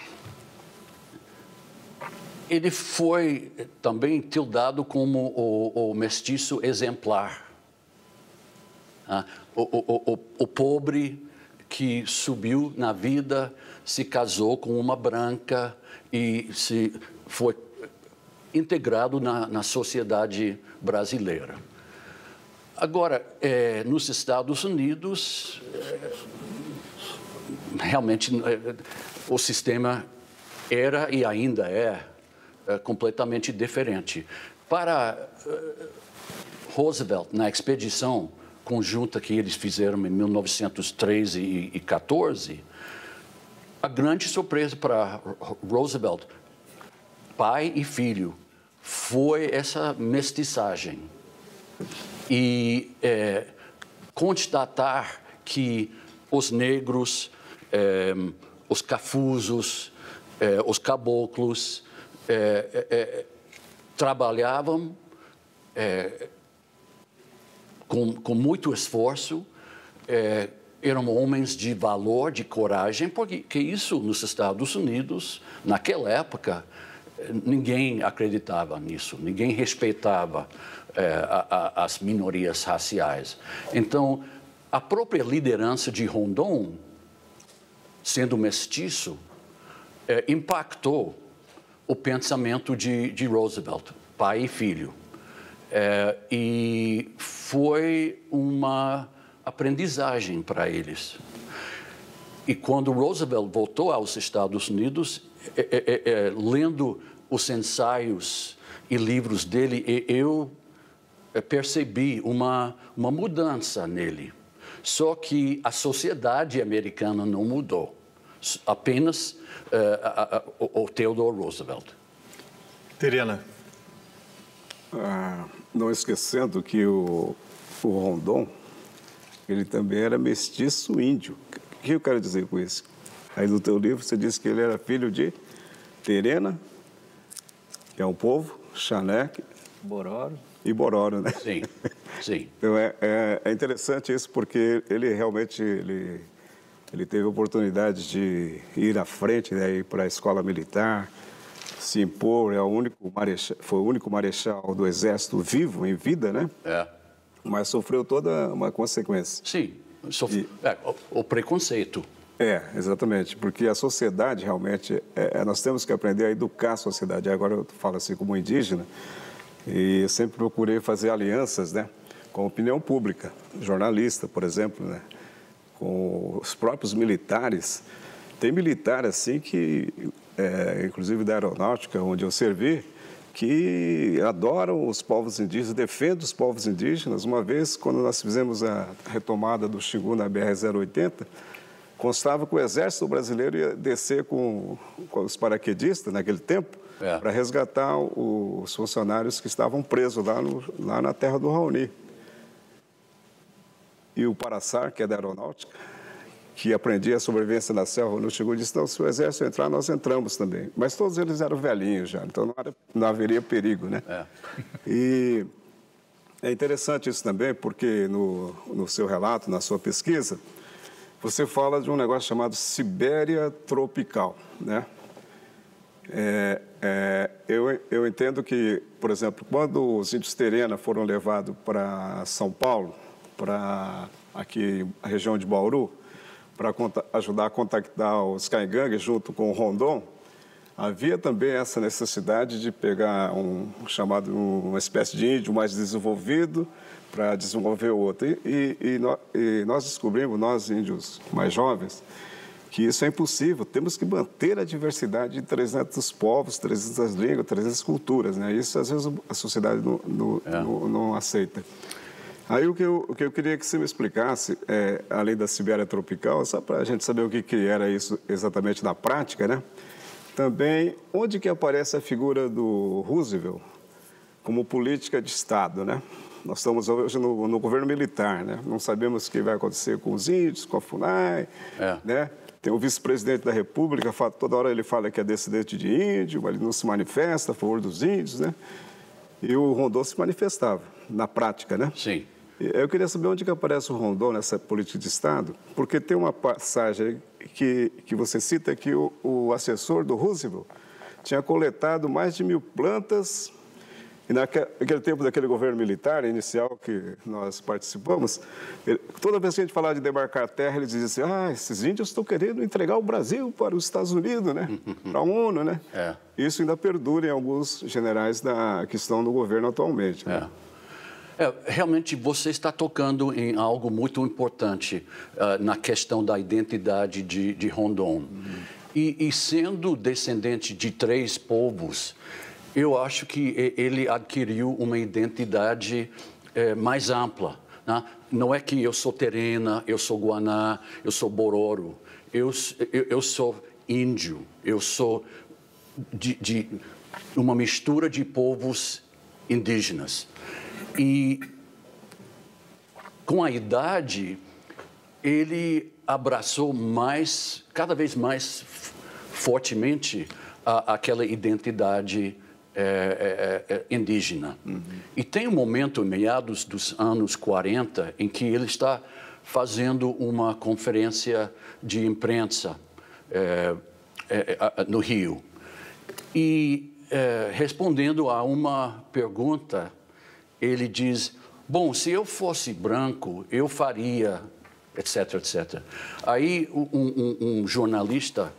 Speaker 3: ele foi também tildado como o, o mestiço exemplar. Ah, o, o, o, o pobre que subiu na vida, se casou com uma branca e se foi integrado na, na sociedade brasileira. Agora, é, nos Estados Unidos, é, realmente é, o sistema era e ainda é, é completamente diferente. Para é, Roosevelt, na expedição conjunta que eles fizeram em mil novecentos e treze e quatorze, a grande surpresa para Roosevelt, pai e filho, foi essa mestiçagem. E é, constatar que os negros, é, os cafuzos, é, os caboclos é, é, trabalhavam é, com, com muito esforço, é, eram homens de valor, de coragem, porque que isso nos Estados Unidos, naquela época, ninguém acreditava nisso, ninguém respeitava é, a, a, as minorias raciais. Então, a própria liderança de Rondon, sendo mestiço, é, impactou o pensamento de, de Roosevelt, pai e filho. É, e foi uma aprendizagem para eles. E quando Roosevelt voltou aos Estados Unidos, é, é, é, lendo os ensaios e livros dele, eu percebi uma, uma mudança nele. Só que a sociedade americana não mudou, apenas uh, a, a, o, o Theodore Roosevelt.
Speaker 2: Terena.
Speaker 6: Ah, não esquecendo que o, o Rondon, ele também era mestiço índio. O que eu quero dizer com isso? Aí no teu livro você disse que ele era filho de Terena, que é um povo, Xaneque...
Speaker 7: Bororo.
Speaker 6: E Bororo, né?
Speaker 3: Sim, sim.
Speaker 6: Então é, é, é interessante isso porque ele realmente ele, ele teve a oportunidade de ir à frente, né, ir para a escola militar, se impor, é o único marechal, foi o único marechal do exército vivo, em vida, né?
Speaker 3: É.
Speaker 6: Mas sofreu toda uma consequência.
Speaker 3: Sim, sofre...
Speaker 6: E...
Speaker 3: é, o, o preconceito.
Speaker 6: É, exatamente, porque a sociedade realmente, é, nós temos que aprender a educar a sociedade. Agora eu falo assim como indígena, e eu sempre procurei fazer alianças, né, com a opinião pública, jornalista, por exemplo, né, com os próprios militares. Tem militar assim que, é, inclusive da aeronáutica, onde eu servi, que adoram os povos indígenas, defendem os povos indígenas. Uma vez, quando nós fizemos a retomada do Xingu na B R zero oitenta, constava que o Exército Brasileiro ia descer com, com os paraquedistas, naquele tempo, é. para resgatar os funcionários que estavam presos lá, no, lá na terra do Raoni. E o Paraçar, que é da aeronáutica, que aprendia a sobrevivência na selva, no Xingu, disse, não, se o Exército entrar, nós entramos também. Mas todos eles eram velhinhos já, então não, era, não haveria perigo, né? É. E é interessante isso também, porque no, no seu relato, na sua pesquisa, você fala de um negócio chamado Sibéria tropical, né? É, é, eu, eu entendo que, por exemplo, quando os índios Terena foram levados para São Paulo, para aqui a região de Bauru, para ajudar a contactar os Caingangues junto com o Rondon, havia também essa necessidade de pegar um chamado uma espécie de índio mais desenvolvido para desenvolver o outro. E, e, e, nós, e nós descobrimos, nós índios mais jovens, que isso é impossível. Temos que manter a diversidade de trezentos povos, trezentas línguas, trezentas culturas, né? Isso, às vezes, a sociedade não, não, é. não, não aceita. Aí, o que, eu, o que eu queria que você me explicasse, é, além da Sibéria tropical, só para a gente saber o que, que era isso exatamente na prática, né? Também, onde que aparece a figura do Roosevelt como política de Estado, né? Nós estamos hoje no, no governo militar, né? Não sabemos o que vai acontecer com os índios, com a FUNAI, é. né? Tem o vice-presidente da República, toda hora ele fala que é descendente de índio, mas ele não se manifesta a favor dos índios, né? E o Rondon se manifestava, na prática, né?
Speaker 3: Sim.
Speaker 6: Eu queria saber onde que aparece o Rondon nessa política de Estado, porque tem uma passagem que, que você cita que o, o assessor do Roosevelt tinha coletado mais de mil plantas. E naquele tempo daquele governo militar inicial que nós participamos, ele, toda vez que a gente falava de demarcar terra, ele dizia assim, ah, esses índios estão querendo entregar o Brasil para os Estados Unidos, né? Para a ONU, né? É. Isso ainda perdura em alguns generais da, que estão no governo atualmente. Né?
Speaker 3: É. É, realmente, você está tocando em algo muito importante uh, na questão da identidade de, de Rondon. Uhum. E, e sendo descendente de três povos, eu acho que ele adquiriu uma identidade é, mais ampla. Né? Não é que eu sou Terena, eu sou Guaná, eu sou Bororo. Eu, eu, eu sou índio, eu sou de, de uma mistura de povos indígenas. E com a idade, ele abraçou mais, cada vez mais fortemente, a, aquela identidade É, é, é, indígena. Uhum. E tem um momento, meados dos anos quarenta, em que ele está fazendo uma conferência de imprensa é, é, é, no Rio. E, é, respondendo a uma pergunta, ele diz, bom, se eu fosse branco, eu faria, etc, etcétera. Aí um, um, um jornalista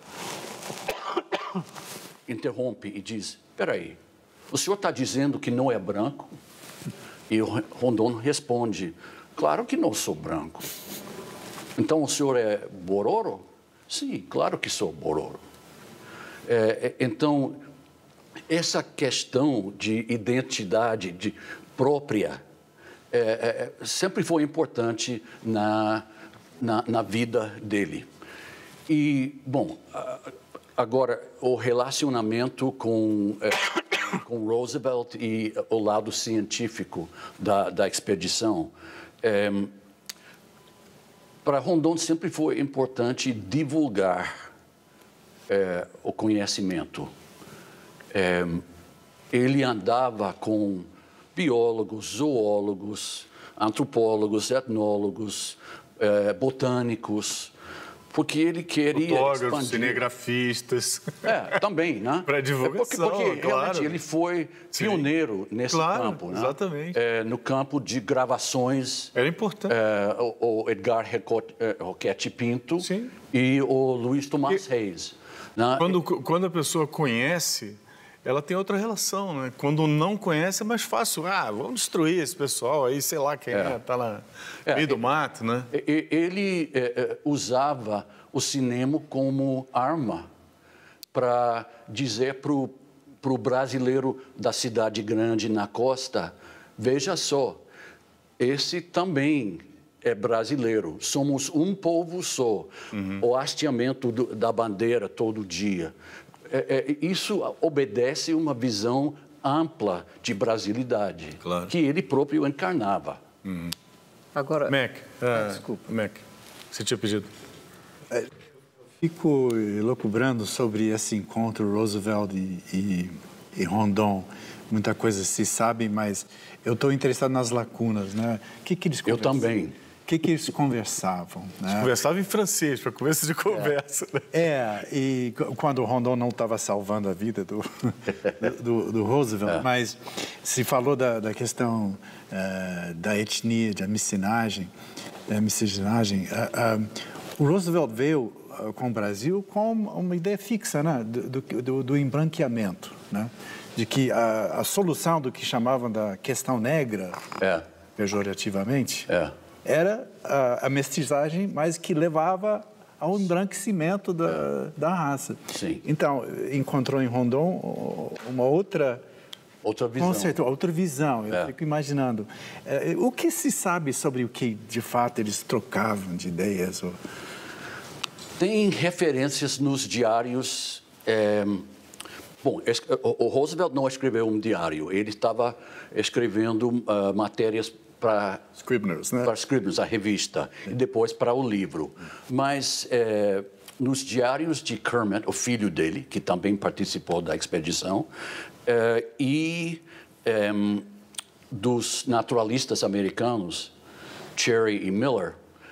Speaker 3: interrompe e diz, espera aí, o senhor está dizendo que não é branco? E o Rondon responde, claro que não sou branco. Então, o senhor é Bororo? Sim, claro que sou Bororo. É, então, essa questão de identidade de própria é, é, sempre foi importante na, na, na vida dele. E, bom, agora, o relacionamento com... É, com Roosevelt e o lado científico da, da expedição. É, para Rondon sempre foi importante divulgar é, o conhecimento. É, ele andava com biólogos, zoólogos, antropólogos, etnólogos, é, botânicos, porque ele queria
Speaker 2: fotógrafos,
Speaker 3: expandir...
Speaker 2: cinegrafistas.
Speaker 3: É, também, né?
Speaker 2: Para divulgação,
Speaker 3: porque, porque
Speaker 2: claro.
Speaker 3: realmente ele foi pioneiro Sim. nesse
Speaker 2: claro,
Speaker 3: campo, né?
Speaker 2: Exatamente.
Speaker 3: É, no campo de gravações.
Speaker 2: Era importante.
Speaker 3: É, o, o Edgar Roquette Pinto
Speaker 2: Sim.
Speaker 3: e o Luiz Tomás
Speaker 2: e,
Speaker 3: Reis. Né?
Speaker 2: Quando, quando a pessoa conhece, ela tem outra relação, né? Quando não conhece é mais fácil. Ah, vamos destruir esse pessoal aí, sei lá quem é, está lá no meio
Speaker 3: é,
Speaker 2: do mato, né?
Speaker 3: Ele é, usava o cinema como arma para dizer para o brasileiro da cidade grande na costa, veja só, esse também é brasileiro, somos um povo só. Uhum. O hasteamento do, da bandeira todo dia. É, é, isso obedece uma visão ampla de brasilidade,
Speaker 2: claro.
Speaker 3: que ele próprio encarnava.
Speaker 2: Uhum.
Speaker 7: Agora...
Speaker 2: Mac,
Speaker 7: ah,
Speaker 2: uh,
Speaker 7: desculpa.
Speaker 2: Mac, você tinha pedido.
Speaker 5: Eu fico elucubrando sobre esse encontro Roosevelt e, e, e Rondon. Muita coisa se sabe, mas eu estou interessado nas lacunas, né? O que, que eles
Speaker 3: Eu também.
Speaker 5: O que, que eles conversavam? Né?
Speaker 2: Eles conversavam em francês, para começo de conversa.
Speaker 5: É, né? é, e quando o Rondon não estava salvando a vida do, do, do Roosevelt, é. mas se falou da, da questão uh, da etnia, da miscigenagem, da miscigenagem. Uh, uh, o Roosevelt veio uh, com o Brasil com uma ideia fixa, né? do, do, do embranqueamento, né? De que a, a solução do que chamavam da questão negra,
Speaker 3: é.
Speaker 5: pejorativamente,
Speaker 3: é.
Speaker 5: era a, a mestiçagem, mas que levava ao embranquecimento da, é. da raça.
Speaker 3: Sim.
Speaker 5: Então, encontrou em Rondon uma outra...
Speaker 3: Outra visão.
Speaker 5: Conceito, outra visão, eu
Speaker 3: é.
Speaker 5: fico imaginando. É, o que se sabe sobre o que, de fato, eles trocavam de ideias? Ou...
Speaker 3: Tem referências nos diários... É... Bom, o Roosevelt não escreveu um diário, ele estava escrevendo uh, matérias para
Speaker 5: Scribners, né?
Speaker 3: para Scribners, a revista, é. e depois para o livro. Mas é, nos diários de Kermit, o filho dele, que também participou da expedição, é, e é, dos naturalistas americanos, Cherry e Miller,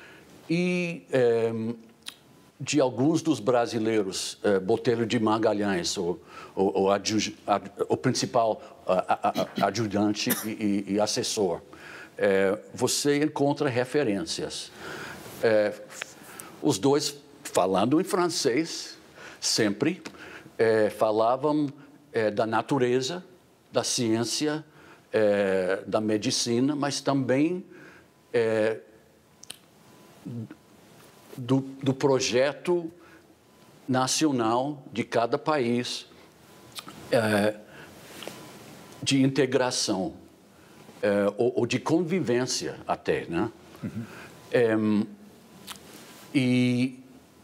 Speaker 3: e é, de alguns dos brasileiros, é, Botelho de Magalhães, o, o, o, adju, ad, o principal uh, adjudante e, e, e assessor. É, você encontra referências. É, os dois falando em francês, sempre, é, falavam é, da natureza, da ciência, é, da medicina, mas também é, do, do projeto nacional de cada país é, de integração. É, ou, ou de convivência até, né? Uhum. É, e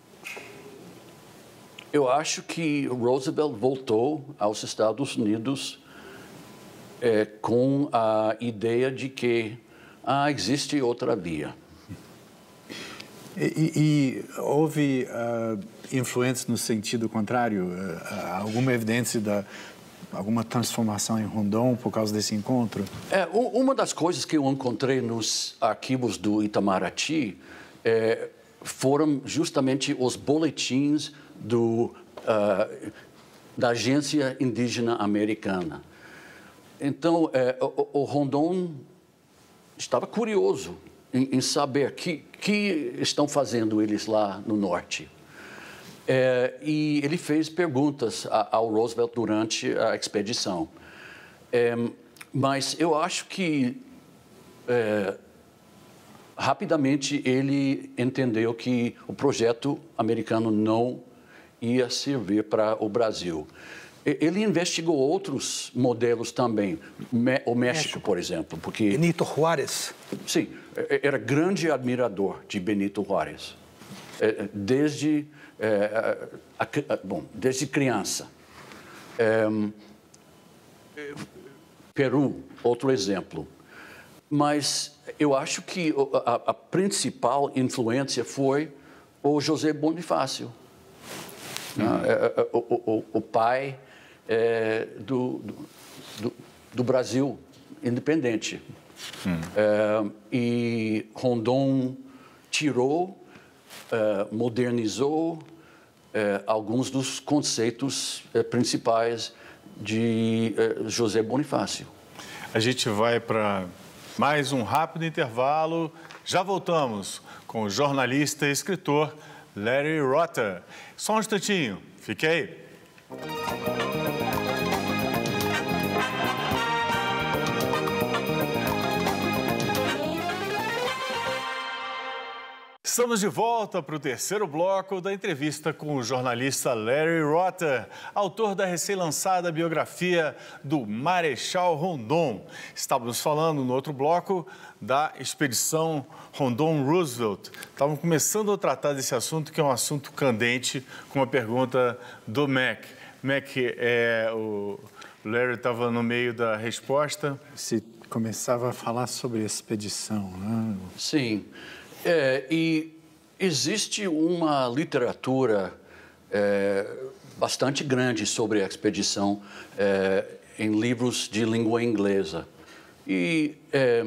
Speaker 3: eu acho que Roosevelt voltou aos Estados Unidos é, com a ideia de que ah, existe outra via.
Speaker 5: E, e houve uh, influências no sentido contrário? Uh, alguma evidência da alguma transformação em Rondon por causa desse encontro?
Speaker 3: É, uma das coisas que eu encontrei nos arquivos do Itamaraty é, foram justamente os boletins do, uh, da Agência Indígena Americana. Então, é, o, o Rondon estava curioso em, em saber o que, que estão fazendo eles lá no norte. É, e ele fez perguntas a, ao Roosevelt durante a expedição. É, mas eu acho que é, rapidamente ele entendeu que o projeto americano não ia servir para o Brasil. Ele investigou outros modelos também, o México, México. por exemplo, porque
Speaker 4: Benito Juárez.
Speaker 3: Sim, era grande admirador de Benito Juárez, desde É, a, a, bom, desde criança. É, Peru, outro exemplo. Mas eu acho que a, a principal influência foi o José Bonifácio, uhum. né? o, o, o pai é, do, do, do Brasil independente. Uhum. É, e Rondon tirou, é, modernizou é, alguns dos conceitos é, principais de é, José Bonifácio.
Speaker 2: A gente vai para mais um rápido intervalo. Já voltamos com o jornalista e escritor Larry Rotter. Só um instantinho, fique aí. Estamos de volta para o terceiro bloco da entrevista com o jornalista Larry Rotter, autor da recém-lançada biografia do Marechal Rondon. Estávamos falando no outro bloco da expedição Rondon Roosevelt. Estávamos começando a tratar desse assunto, que é um assunto candente, com uma pergunta do Mac. Mac, é, o Larry estava no meio da resposta.
Speaker 5: Se começava a falar sobre a expedição, né?
Speaker 3: Sim. É, e existe uma literatura é, bastante grande sobre a expedição é, em livros de língua inglesa. E é,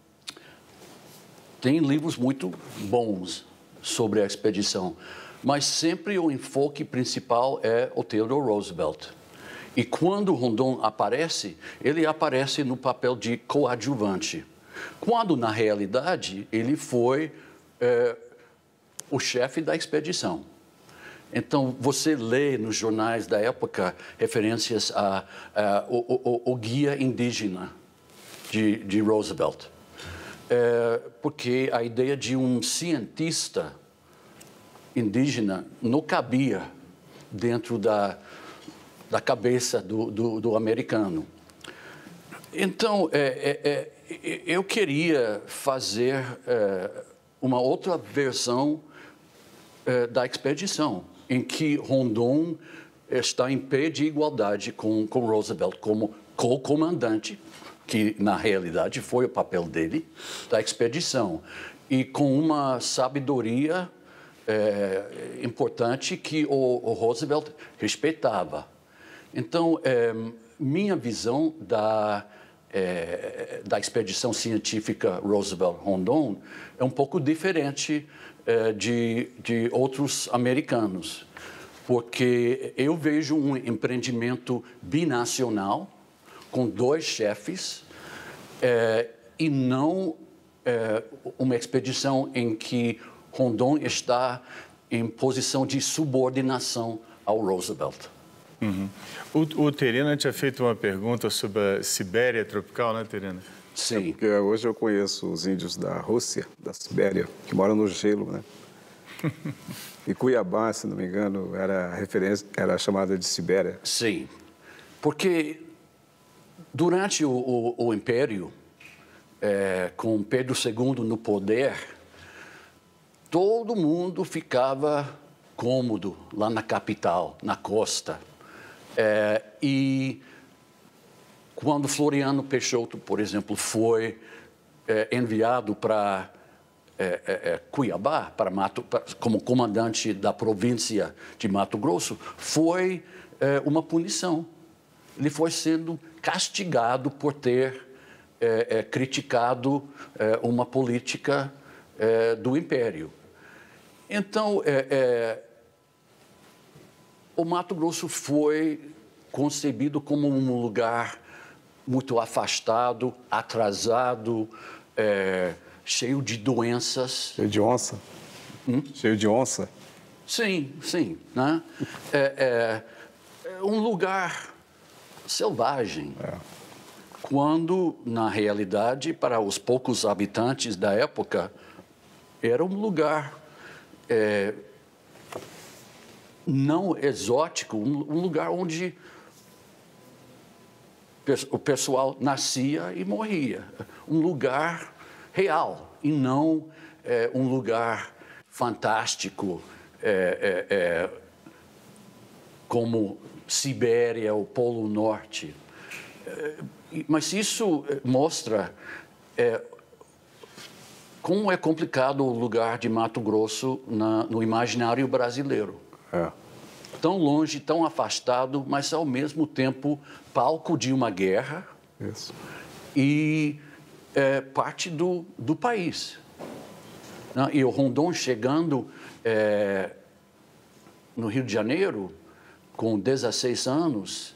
Speaker 3: tem livros muito bons sobre a expedição, mas sempre o enfoque principal é o Theodore Roosevelt. E quando Rondon aparece, ele aparece no papel de coadjuvante, quando, na realidade, ele foi é, o chefe da expedição. Então, você lê nos jornais da época referências a, a, o, o, o guia indígena de, de Roosevelt. É, porque a ideia de um cientista indígena não cabia dentro da, da cabeça do, do, do americano. Então, é, é, é, eu queria fazer é, uma outra versão é, da expedição, em que Rondon está em pé de igualdade com, com Roosevelt como co-comandante, que na realidade foi o papel dele, da expedição, e com uma sabedoria é, importante que o, o Roosevelt respeitava. Então, é, minha visão da É, da expedição científica Roosevelt-Rondon é um pouco diferente é, de, de outros americanos, porque eu vejo um empreendimento binacional com dois chefes é, e não é, uma expedição em que Rondon está em posição de subordinação ao Roosevelt.
Speaker 2: Uhum. O, o Terena tinha feito uma pergunta sobre a Sibéria tropical, né, Terena?
Speaker 3: Sim.
Speaker 6: É porque hoje eu conheço os índios da Rússia, da Sibéria, que moram no gelo, né? E Cuiabá, se não me engano, era referência, era chamada de Sibéria.
Speaker 3: Sim, porque durante o, o, o Império, é, com Pedro segundo no poder, todo mundo ficava cômodo lá na capital, na costa. É, e quando Floriano Peixoto, por exemplo, foi é, enviado para é, é, Cuiabá, para Mato, pra, como comandante da província de Mato Grosso, foi é, uma punição. Ele foi sendo castigado por ter é, é, criticado é, uma política é, do Império. Então, é, é, o Mato Grosso foi concebido como um lugar muito afastado, atrasado, é, cheio de doenças.
Speaker 6: Cheio de onça?
Speaker 3: Hum?
Speaker 6: Cheio de onça?
Speaker 3: Sim, sim. Né? É, é, é um lugar selvagem. É. Quando, na realidade, para os poucos habitantes da época, era um lugar é, não exótico, um, um lugar onde o pessoal nascia e morria. Um lugar real e não é, um lugar fantástico é, é, é, como Sibéria ou Polo Norte. É, mas isso mostra é, como é complicado o lugar de Mato Grosso na, no imaginário brasileiro.
Speaker 6: É.
Speaker 3: Tão longe, tão afastado, mas ao mesmo tempo palco de uma guerra.
Speaker 6: Isso.
Speaker 3: E é, parte do, do país. Né? E o Rondon chegando é, no Rio de Janeiro, com dezesseis anos,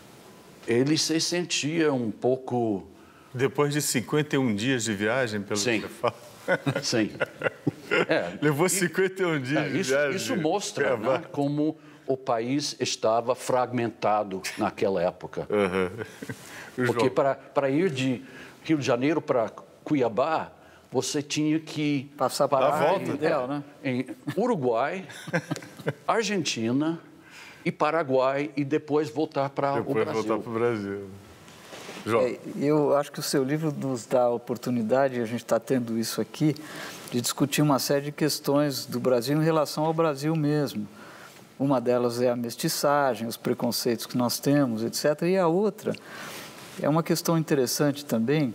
Speaker 3: ele se sentia um pouco...
Speaker 2: Depois de cinquenta e um dias de viagem, pelo
Speaker 3: Sim.
Speaker 2: que você fala.
Speaker 3: Sim. É,
Speaker 2: Levou cinquenta e um dias
Speaker 3: é,
Speaker 2: de
Speaker 3: isso,
Speaker 2: viagem.
Speaker 3: isso mostra, né, como o país estava fragmentado naquela época.
Speaker 2: Uhum.
Speaker 3: Porque para, para ir de Rio de Janeiro para Cuiabá, você tinha que
Speaker 7: passar
Speaker 3: parar
Speaker 7: para a
Speaker 2: volta.
Speaker 7: em, ideal, né?
Speaker 3: em Uruguai, Argentina e Paraguai e depois voltar para o
Speaker 2: Depois
Speaker 3: Brasil.
Speaker 2: voltar para o Brasil. João.
Speaker 7: É, eu acho que o seu livro nos dá a oportunidade, a gente está tendo isso aqui, de discutir uma série de questões do Brasil em relação ao Brasil mesmo. Uma delas é a mestiçagem, os preconceitos que nós temos, etcétera. E a outra é uma questão interessante também.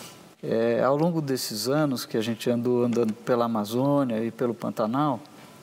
Speaker 7: É, ao longo desses anos que a gente andou andando pela Amazônia e pelo Pantanal,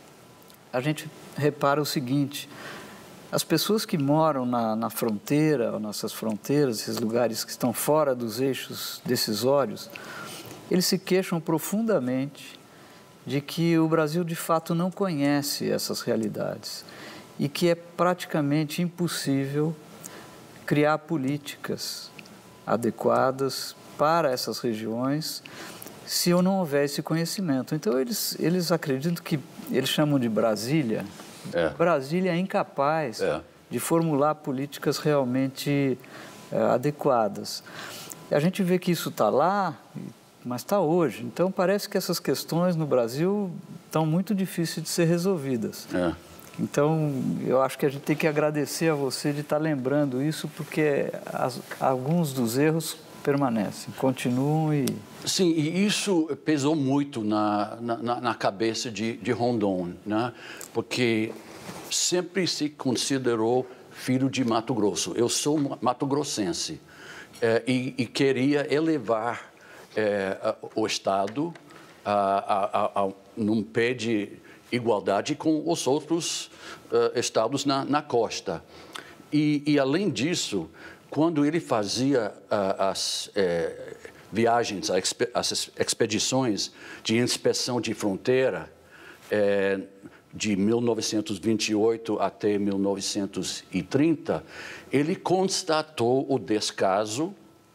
Speaker 7: a gente repara o seguinte: as pessoas que moram na, na fronteira, nossas fronteiras, esses lugares que estão fora dos eixos decisórios, eles se queixam profundamente de que o Brasil, de fato, não conhece essas realidades e que é praticamente impossível criar políticas adequadas para essas regiões se eu não houver esse conhecimento. Então, eles, eles acreditam que, eles chamam de Brasília,
Speaker 3: É.
Speaker 7: Brasília é incapaz
Speaker 3: É.
Speaker 7: de formular políticas realmente é, adequadas. E a gente vê que isso está lá, mas está hoje. Então, parece que essas questões no Brasil estão muito difíceis de ser resolvidas.
Speaker 3: É.
Speaker 7: Então, eu acho que a gente tem que agradecer a você de estar lembrando isso, porque as, alguns dos erros permanecem, continuam e...
Speaker 3: Sim, e isso pesou muito na, na, na cabeça de, de Rondon, né? Porque sempre se considerou filho de Mato Grosso. Eu sou mato-grossense é, e, e queria elevar é, a, o Estado a, a, a, a, num pé de igualdade com os outros uh, estados na, na costa. E, e, além disso, quando ele fazia uh, as eh, viagens, as expedições de inspeção de fronteira, eh, de mil novecentos e vinte e oito até mil novecentos e trinta, ele constatou o descaso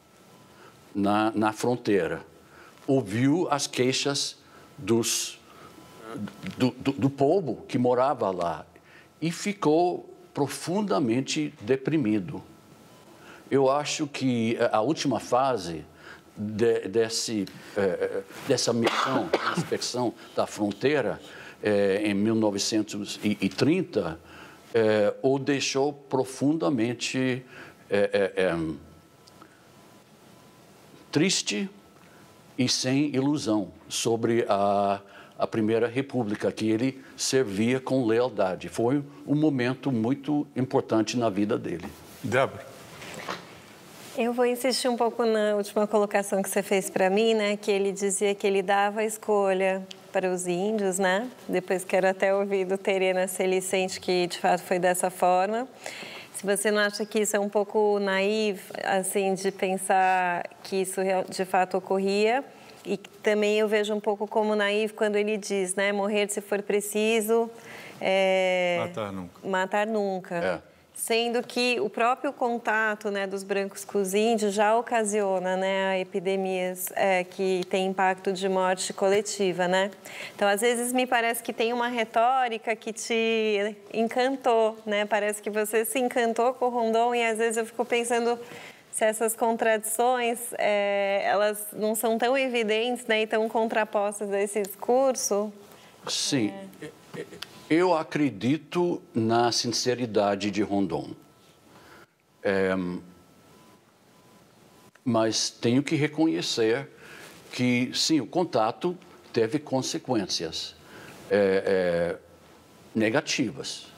Speaker 3: na, na fronteira, ouviu as queixas dos, do, do, do povo que morava lá e ficou profundamente deprimido. Eu acho que a última fase de, desse, eh, dessa missão de inspeção da fronteira, eh, em mil novecentos e trinta, eh, o deixou profundamente eh, eh, triste e sem ilusão sobre a, a Primeira República, que ele servia com lealdade. Foi um momento muito importante na vida dele.
Speaker 2: Débora.
Speaker 8: Eu vou insistir um pouco na última colocação que você fez para mim, né? Que ele dizia que ele dava a escolha para os índios, né? Depois quero até ouvir do Terena Celicente que de fato foi dessa forma. Se você não acha que isso é um pouco naivo, assim, de pensar que isso de fato ocorria, e também eu vejo um pouco como naivo quando ele diz, né? Morrer se for preciso, é...
Speaker 2: matar nunca.
Speaker 8: Matar nunca.
Speaker 3: É.
Speaker 8: Sendo que o próprio contato, né, dos brancos com os índios já ocasiona, né, epidemias é, que têm impacto de morte coletiva, né? Então, às vezes, me parece que tem uma retórica que te encantou, né? Parece que você se encantou com o Rondon e, às vezes, eu fico pensando se essas contradições, é, elas não são tão evidentes, né, e tão contrapostas a esse discurso.
Speaker 3: Sim. É. Eu acredito na sinceridade de Rondon, é, mas tenho que reconhecer que, sim, o contato teve consequências é, é, negativas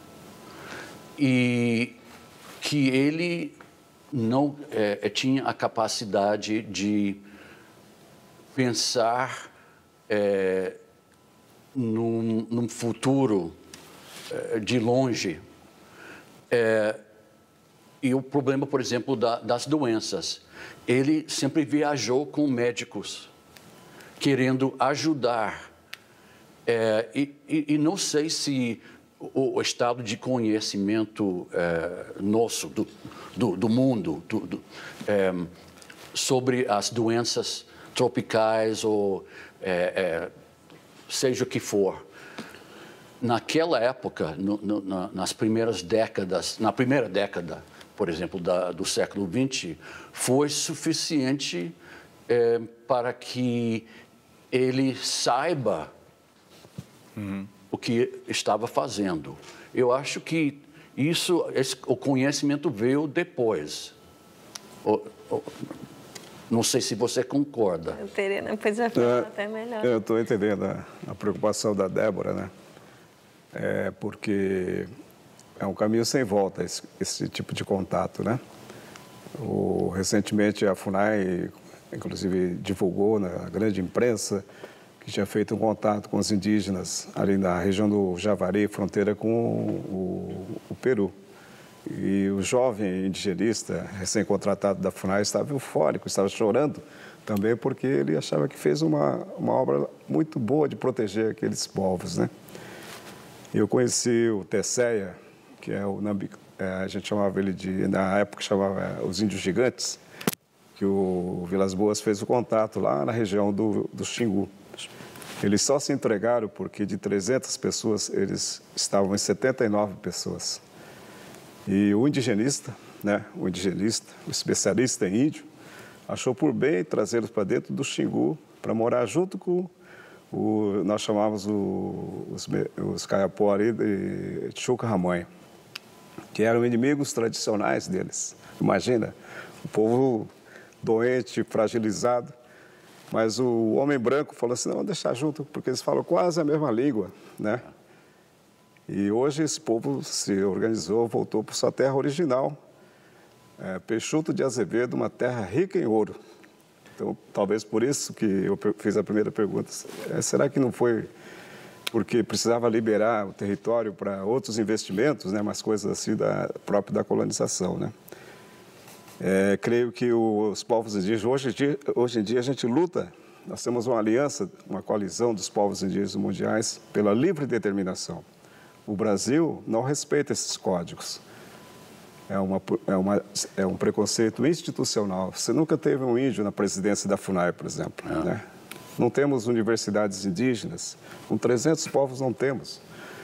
Speaker 3: e que ele não é, tinha a capacidade de pensar é, num, num futuro é, de longe. É, e o problema, por exemplo, da, das doenças. Ele sempre viajou com médicos, querendo ajudar. É, e, e, e não sei se o, o estado de conhecimento é, nosso, do, do, do mundo, do, do, é, sobre as doenças tropicais ou é, é, seja o que for. Naquela época, no, no, na, nas primeiras décadas, na primeira década, por exemplo, da, do século vinte, foi suficiente é, para que ele saiba uhum. o que estava fazendo. Eu acho que isso, esse, o conhecimento veio depois. O, o, não sei se você concorda.
Speaker 8: O Terena podia falar é, até melhor.
Speaker 6: Eu estou entendendo a, a preocupação da Débora, né? É porque é um caminho sem volta esse, esse tipo de contato, né? O, recentemente a FUNAI, inclusive, divulgou na grande imprensa que tinha feito um contato com os indígenas ali na região do Javari, fronteira com o, o Peru. E o jovem indigenista, recém-contratado da FUNAI, estava eufórico, estava chorando também porque ele achava que fez uma, uma obra muito boa de proteger aqueles povos, né? Eu conheci o Tesséia, que é o Nambi, é, a gente chamava ele de, na época chamava os Índios Gigantes, que o Vilas Boas fez o contato lá na região do, do Xingu. Eles só se entregaram porque de trezentas pessoas, eles estavam em setenta e nove pessoas. E o indigenista, né, o indigenista, o especialista em índio, achou por bem trazê-los para dentro do Xingu para morar junto com o, nós chamávamos o, os, os Caiapó de Chuca-Ramonha, que eram inimigos tradicionais deles. Imagina, o povo doente, fragilizado, mas o homem branco falou assim, não, vamos deixar junto, porque eles falam quase a mesma língua, né? E hoje esse povo se organizou, voltou para sua terra original, é, Peixoto de Azevedo, uma terra rica em ouro. Então, talvez por isso que eu fiz a primeira pergunta, é, será que não foi porque precisava liberar o território para outros investimentos, né, umas coisas assim da própria da colonização, né? É, creio que os povos indígenas, hoje em, dia, hoje em dia a gente luta, nós temos uma aliança, uma coalizão dos povos indígenas mundiais pela livre determinação. O Brasil não respeita esses códigos. É, uma, é, uma, é um preconceito institucional. Você nunca teve um índio na presidência da FUNAI, por exemplo, é. né? Não temos universidades indígenas, com trezentos povos não temos.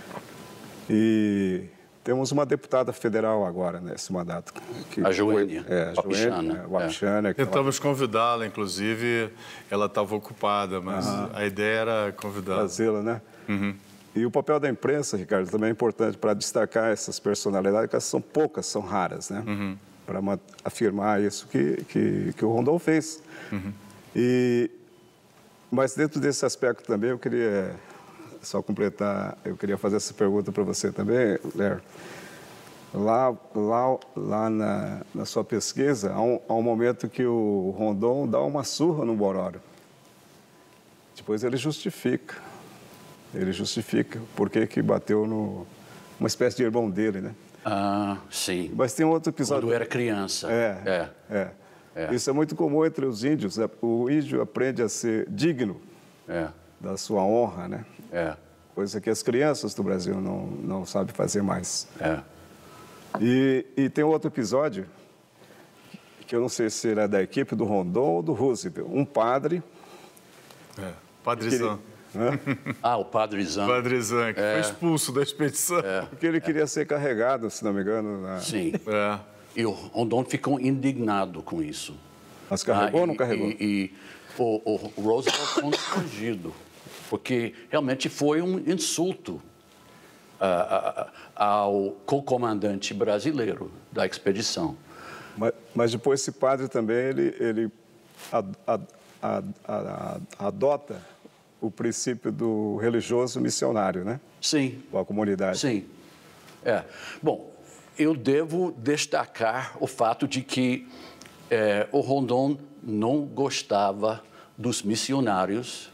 Speaker 6: E temos uma deputada federal agora, nesse mandato. Que
Speaker 3: a Joênia.
Speaker 6: Foi, é, a Joênia, Wapichana. É.
Speaker 2: Tentamos convidá-la, inclusive, ela estava ocupada, mas ah, a ideia era convidá-la.
Speaker 6: Trazê-la, né? Uhum. E o papel da imprensa, Ricardo, também é importante para destacar essas personalidades, que são poucas, são raras, né? Uhum. Para afirmar isso que, que, que o Rondon fez. Uhum. E... Mas dentro desse aspecto também, eu queria só completar, eu queria fazer essa pergunta para você também, Léo. Lá, lá, lá na, na sua pesquisa, há um, há um momento que o Rondon dá uma surra no Bororo. Depois ele justifica, ele justifica por que que bateu no... uma espécie de irmão dele, né?
Speaker 3: Ah, sim.
Speaker 6: Mas tem um outro episódio...
Speaker 3: Quando era criança.
Speaker 6: É, é. é. É. Isso é muito comum entre os índios. O índio aprende a ser digno é. da sua honra, né? É. Coisa que as crianças do Brasil não, não sabem fazer mais. É. E, e tem outro episódio, que eu não sei se era da equipe do Rondon ou do Roosevelt. Um padre...
Speaker 2: É. Padrezão.
Speaker 3: Ele... Ah, o Padrezão.
Speaker 2: Padrezão, que é. foi expulso da expedição.
Speaker 6: É. Porque ele queria ser carregado, se não me engano. Na...
Speaker 3: Sim. É. E o Rondon ficou indignado com isso.
Speaker 6: Mas carregou ah, ou não carregou?
Speaker 3: E, e o, o Roosevelt ficou constrangido, porque realmente foi um insulto uh, uh, ao co-comandante brasileiro da expedição.
Speaker 6: Mas, mas depois esse padre também, ele, ele ad, ad, ad, ad, adota o princípio do religioso missionário, né?
Speaker 3: Sim.
Speaker 6: Com a comunidade.
Speaker 3: Sim. É. Bom... Eu devo destacar o fato de que é, o Rondon não gostava dos missionários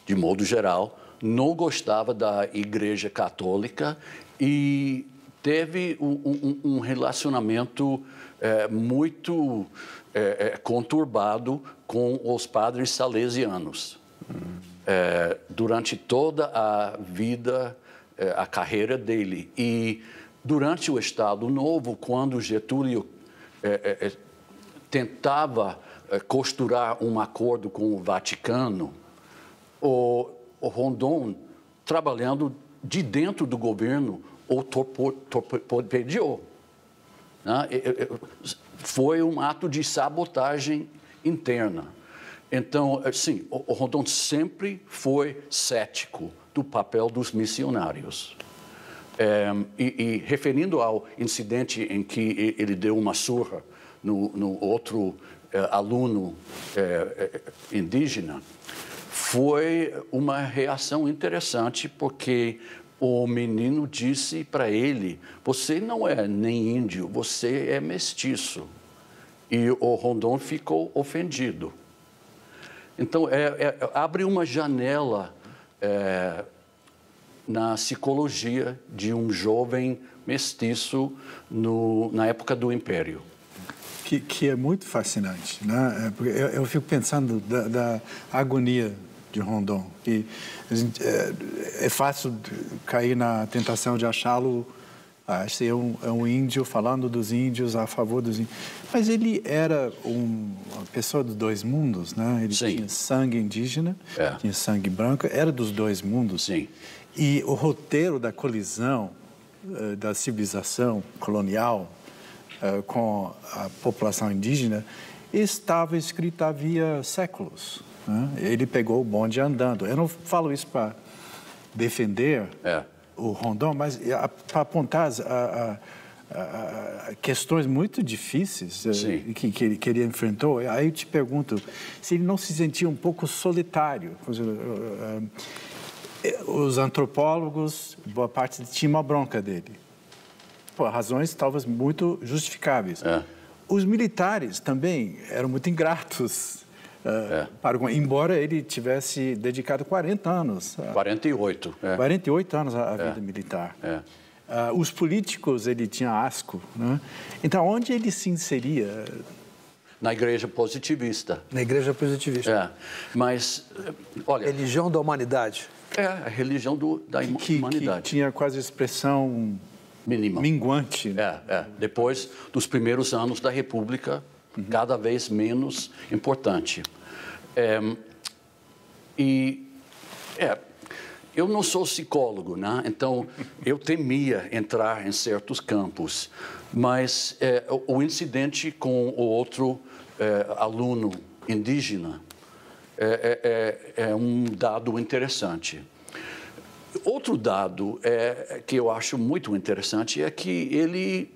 Speaker 3: de modo geral, não gostava da Igreja Católica e teve um, um, um relacionamento é, muito é, é, conturbado com os padres salesianos. Hum. É, durante toda a vida, é, a carreira dele. E durante o Estado Novo, quando Getúlio é, é, tentava é, costurar um acordo com o Vaticano, o, o Rondon, trabalhando de dentro do governo, o torpedeou. Né? Foi um ato de sabotagem interna. Então, assim, o Rondon sempre foi cético do papel dos missionários. É, e, e referindo ao incidente em que ele deu uma surra no, no outro é, aluno é, é, indígena, foi uma reação interessante, porque o menino disse para ele: você não é nem índio, você é mestiço. E o Rondon ficou ofendido. Então, é, é, abre uma janela é, na psicologia de um jovem mestiço no, na época do Império.
Speaker 5: Que, que é muito fascinante, né? Eu, eu fico pensando da, da agonia de Rondon. E é, é fácil cair na tentação de achá-lo, ah, este é um, é um índio falando dos índios, a favor dos índios. Mas ele era um, uma pessoa dos dois mundos, né? Ele
Speaker 3: Sim.
Speaker 5: tinha sangue indígena,
Speaker 3: é.
Speaker 5: tinha sangue branco, era dos dois mundos.
Speaker 3: Sim.
Speaker 5: E o roteiro da colisão uh, da civilização colonial uh, com a população indígena estava escrito havia séculos. Né? Ele pegou o bonde andando. Eu não falo isso para defender
Speaker 3: é.
Speaker 5: o Rondon, mas para apontar as, a, a, a questões muito difíceis uh, que, que, ele, que ele enfrentou. Aí eu te pergunto se ele não se sentia um pouco solitário. Uh, uh, Os antropólogos, boa parte tinha uma bronca dele, por razões talvez muito justificáveis.
Speaker 3: É.
Speaker 5: Os militares também eram muito ingratos, uh,
Speaker 3: é.
Speaker 5: para, embora ele tivesse dedicado quarenta anos.
Speaker 3: quarenta e oito. É.
Speaker 5: quarenta e oito anos à vida
Speaker 3: é.
Speaker 5: militar.
Speaker 3: É.
Speaker 5: Uh, os políticos, ele tinha asco. Né? Então, onde ele se inseria?
Speaker 3: Na igreja positivista.
Speaker 4: Na igreja positivista.
Speaker 3: É. Mas, olha...
Speaker 4: Religião da humanidade.
Speaker 3: É, a religião do, da
Speaker 5: que,
Speaker 3: humanidade.
Speaker 5: Que tinha quase expressão
Speaker 3: mínima.
Speaker 5: Minguante.
Speaker 3: É, é. Depois dos primeiros anos da República, uhum. cada vez menos importante. É, e, é, eu não sou psicólogo, né? Então eu temia entrar em certos campos, mas é, o, o incidente com o outro é, aluno indígena É, é, é um dado interessante. Outro dado é, que eu acho muito interessante é que ele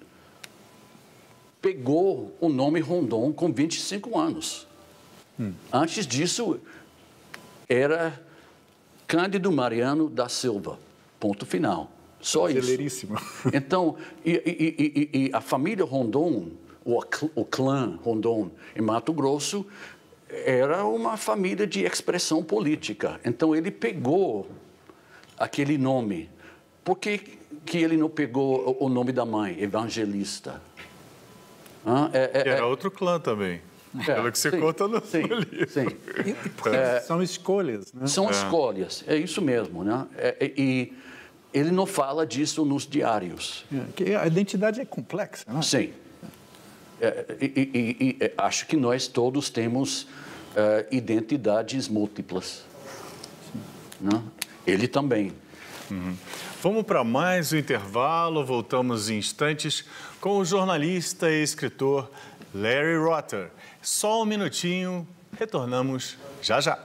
Speaker 3: pegou o nome Rondon com vinte e cinco anos. Hum. Antes disso, era Cândido Mariano da Silva, ponto final. Só isso. Então, e, e, e, e a família Rondon, o, o clã Rondon em Mato Grosso, era uma família de expressão política. Então, ele pegou aquele nome. Por que, que ele não pegou o nome da mãe, Evangelista?
Speaker 2: Ah, é, é, era é... outro clã também, é, pelo que você
Speaker 3: sim,
Speaker 2: conta no
Speaker 3: sim,
Speaker 2: livro.
Speaker 3: Sim.
Speaker 5: É, são escolhas, né?
Speaker 3: São
Speaker 2: é.
Speaker 3: escolhas, é isso mesmo, né? É, e ele não fala disso nos diários.
Speaker 5: É, a identidade é complexa, né?
Speaker 3: Sim. É, e, e, e acho que nós todos temos uh, identidades múltiplas. Né? Ele também.
Speaker 2: Uhum. Vamos para mais um intervalo, voltamos em instantes com o jornalista e escritor Larry Rotter. Só um minutinho, retornamos já já.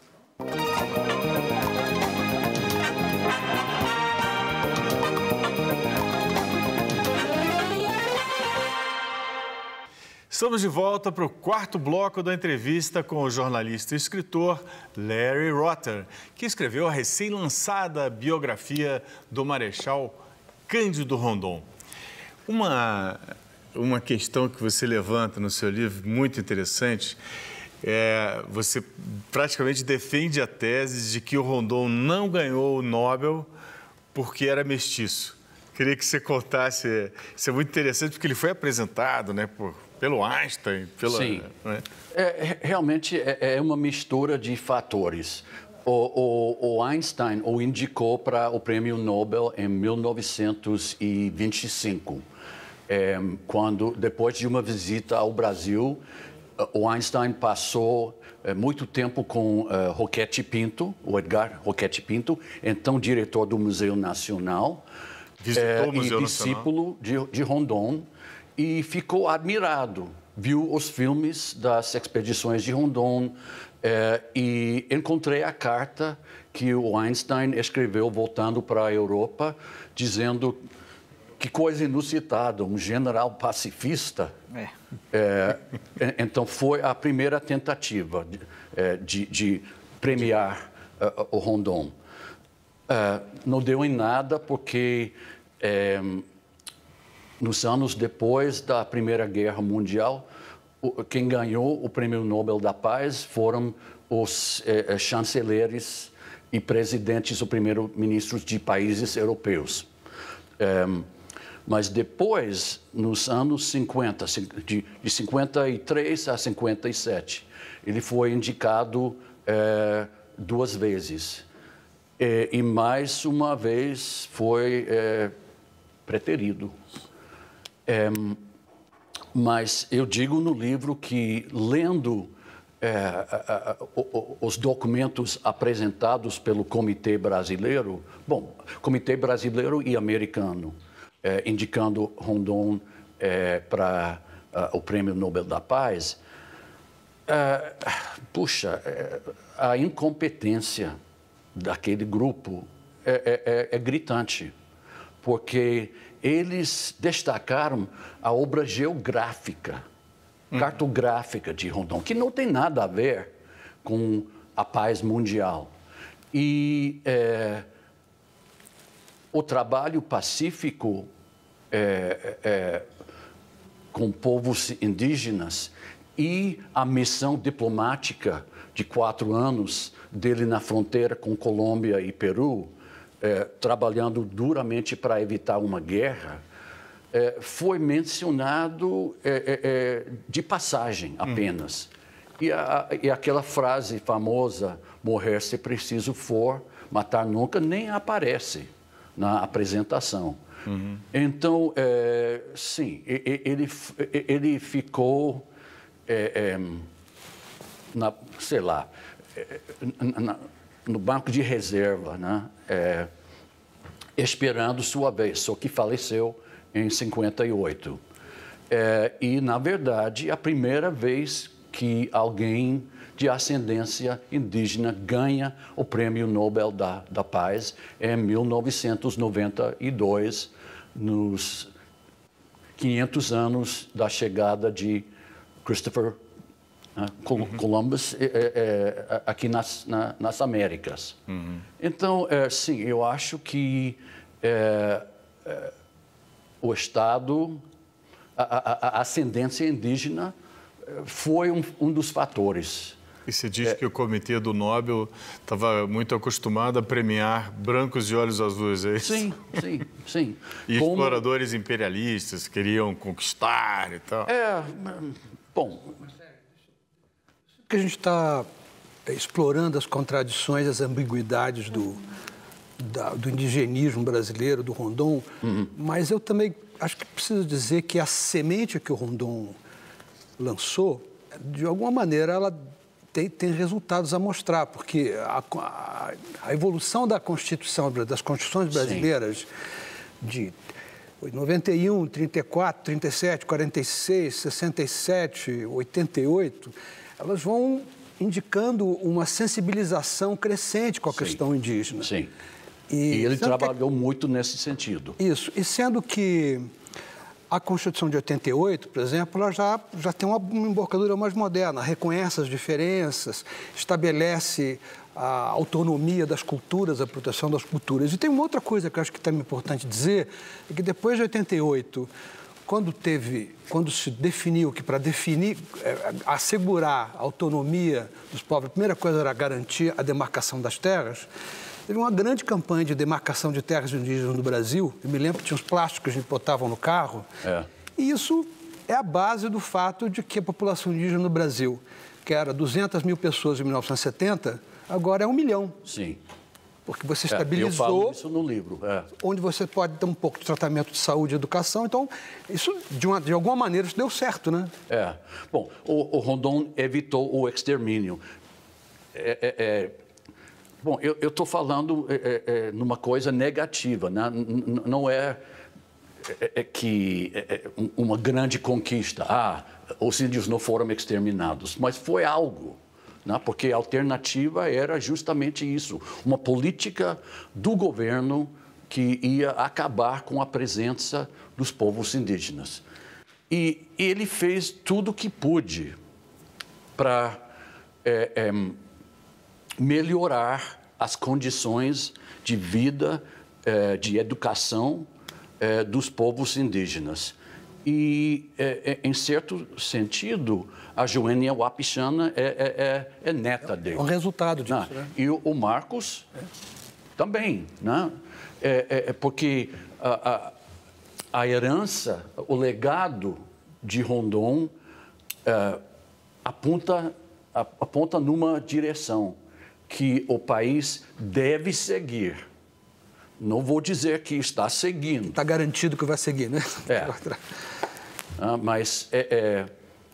Speaker 2: Estamos de volta para o quarto bloco da entrevista com o jornalista e escritor Larry Rotter, que escreveu a recém-lançada biografia do Marechal Cândido Rondon. Uma, uma questão que você levanta no seu livro, muito interessante, é, você praticamente defende a tese de que o Rondon não ganhou o Nobel porque era mestiço. Queria que você contasse, isso é muito interessante, porque ele foi apresentado, né, por, pelo Einstein. Pela,
Speaker 3: Sim,
Speaker 2: né?
Speaker 3: é, realmente é, é uma mistura de fatores. O, o, o Einstein o indicou para o Prêmio Nobel em mil novecentos e vinte e cinco, é, quando, depois de uma visita ao Brasil, o Einstein passou é, muito tempo com uh, Roquette Pinto, o Edgar Roquette Pinto, então diretor do Museu Nacional,
Speaker 2: Visitou
Speaker 3: é,
Speaker 2: o Museu
Speaker 3: e discípulo de, de Rondon, e ficou admirado. Viu os filmes das expedições de Rondon é, e encontrei a carta que o Einstein escreveu voltando para a Europa, dizendo que coisa inusitada, um general pacifista. É. É, então, foi a primeira tentativa de, de, de premiar uh, o Rondon. Uh, não deu em nada, porque é, nos anos depois da Primeira Guerra Mundial, o, quem ganhou o Prêmio Nobel da Paz foram os eh, chanceleres e presidentes ou primeiros-ministros de países europeus. É, mas depois, nos anos cinquenta, de, de cinquenta e três a cinquenta e sete, ele foi indicado é, duas vezes. É, e mais uma vez foi é, preterido. É, mas eu digo no livro que, lendo é, a, a, o, os documentos apresentados pelo Comitê Brasileiro, bom, Comitê Brasileiro e Americano, é, indicando Rondon é, para uh, o Prêmio Nobel da Paz, é, puxa, é, a incompetência daquele grupo é, é, é gritante, porque eles destacaram a obra geográfica, uhum. cartográfica de Rondon, que não tem nada a ver com a paz mundial. E é, o trabalho pacífico é, é, com povos indígenas e a missão diplomática de quatro anos dele na fronteira com Colômbia e Peru, é, trabalhando duramente para evitar uma guerra, é, foi mencionado é, é, de passagem apenas. Hum. E, a, e aquela frase famosa, morrer se preciso for, matar nunca, nem aparece na apresentação. Uhum. Então, é, sim, ele, ele ficou, é, é, na, sei lá, é, na, no banco de reserva, né? É, esperando sua vez, só que faleceu em cinquenta e oito. É, e, na verdade, a primeira vez que alguém de ascendência indígena ganha o Prêmio Nobel da, da Paz em mil novecentos e noventa e dois, nos quinhentos anos da chegada de Christopher uh, Col uhum. Columbus é, é, aqui nas, na, nas Américas. Uhum. Então, é, sim, eu acho que é, é, o Estado, a, a, a ascendência indígena foi um, um dos fatores.
Speaker 2: E você diz é, que o Comitê do Nobel estava muito acostumado a premiar brancos de olhos azuis, é isso?
Speaker 3: Sim, sim, sim.
Speaker 2: E Como... exploradores imperialistas queriam conquistar e tal.
Speaker 3: É, bom...
Speaker 4: Que a gente está explorando as contradições, as ambiguidades do, da, do indigenismo brasileiro, do Rondon, uhum. mas eu também acho que preciso dizer que a semente que o Rondon lançou, de alguma maneira, ela tem, tem resultados a mostrar, porque a, a, a evolução da Constituição, das Constituições brasileiras, Sim. de noventa e um, trinta e quatro, trinta e sete, quarenta e seis, sessenta e sete, oitenta e oito, elas vão indicando uma sensibilização crescente com a Sim. questão indígena.
Speaker 3: Sim. E, e ele trabalhou que... muito nesse sentido.
Speaker 4: Isso. E sendo que a Constituição de oitenta e oito, por exemplo, ela já, já tem uma embocadura mais moderna, reconhece as diferenças, estabelece a autonomia das culturas, a proteção das culturas. E tem uma outra coisa que eu acho que também é importante dizer, é que depois de oitenta e oito, quando teve, quando se definiu que para definir, é, assegurar a autonomia dos povos, a primeira coisa era garantir a demarcação das terras, teve uma grande campanha de demarcação de terras indígenas no Brasil. Eu me lembro que tinha uns plásticos que a gente botava no carro.
Speaker 3: É.
Speaker 4: E isso é a base do fato de que a população indígena no Brasil, que era duzentas mil pessoas em mil novecentos e setenta, agora é um milhão.
Speaker 3: Sim.
Speaker 4: Porque você
Speaker 3: É,
Speaker 4: estabilizou,
Speaker 3: eu falo isso no livro. É.
Speaker 4: Onde você pode ter um pouco de tratamento de saúde e educação. Então, isso, de, uma, de alguma maneira, isso deu certo, né?
Speaker 3: É. Bom, o, o Rondon evitou o extermínio. É, é, é... Bom, eu estou falando é, é, é, numa coisa negativa, né? N não é, é, é que é, é uma grande conquista. Ah, os índios não foram exterminados, mas foi algo. Né? Porque a alternativa era justamente isso, uma política do governo que ia acabar com a presença dos povos indígenas. E ele fez tudo o que pôde para é, é, melhorar as condições de vida, é, de educação é, dos povos indígenas. E, é, é, em certo sentido, a Joênia Wapichana é, é, é, é neta dele.
Speaker 4: É um resultado disso,
Speaker 3: né?
Speaker 4: né?
Speaker 3: E o, o Marcos é. também, né? É, é, é porque a, a, a herança, o legado de Rondon é, aponta, aponta numa direção que o país deve seguir. Não vou dizer que está seguindo.
Speaker 4: Está garantido que vai seguir, né?
Speaker 3: É. Ah, mas é,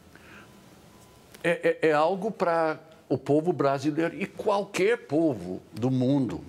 Speaker 3: é, é, é algo para o povo brasileiro e qualquer povo do mundo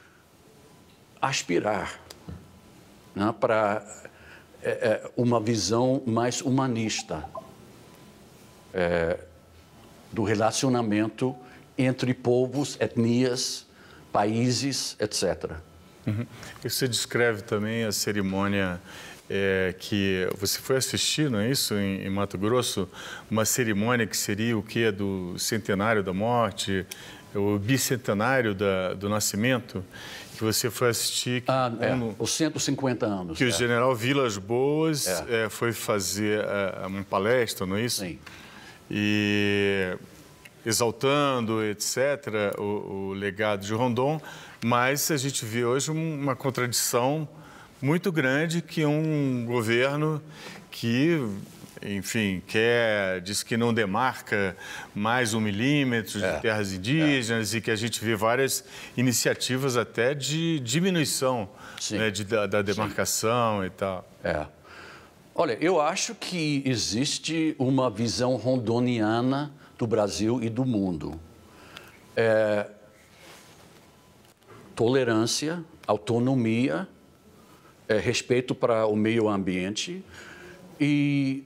Speaker 3: aspirar, né, para é, é, uma visão mais humanista é, do relacionamento entre povos, etnias, países, etcétera.
Speaker 2: Uhum. E você descreve também a cerimônia é, que você foi assistir, não é isso, em, em Mato Grosso? Uma cerimônia que seria o quê? Do centenário da morte, o bicentenário da, do nascimento, que você foi assistir. Que,
Speaker 3: ah, é,
Speaker 2: um,
Speaker 3: os cento e cinquenta anos.
Speaker 2: Que
Speaker 3: é.
Speaker 2: o general Vilas Boas
Speaker 3: é.
Speaker 2: É, foi fazer é, uma palestra, não é isso?
Speaker 3: Sim.
Speaker 2: E exaltando, etcétera, o, o legado de Rondon, mas a gente vê hoje uma contradição muito grande que um governo que, enfim, quer, diz que não demarca mais um milímetro de é, terras indígenas é. E que a gente vê várias iniciativas até de diminuição, né, de, da, da demarcação Sim. e tal.
Speaker 3: É. Olha, eu acho que existe uma visão rondoniana do Brasil e do mundo. É, tolerância, autonomia, é, respeito para o meio ambiente e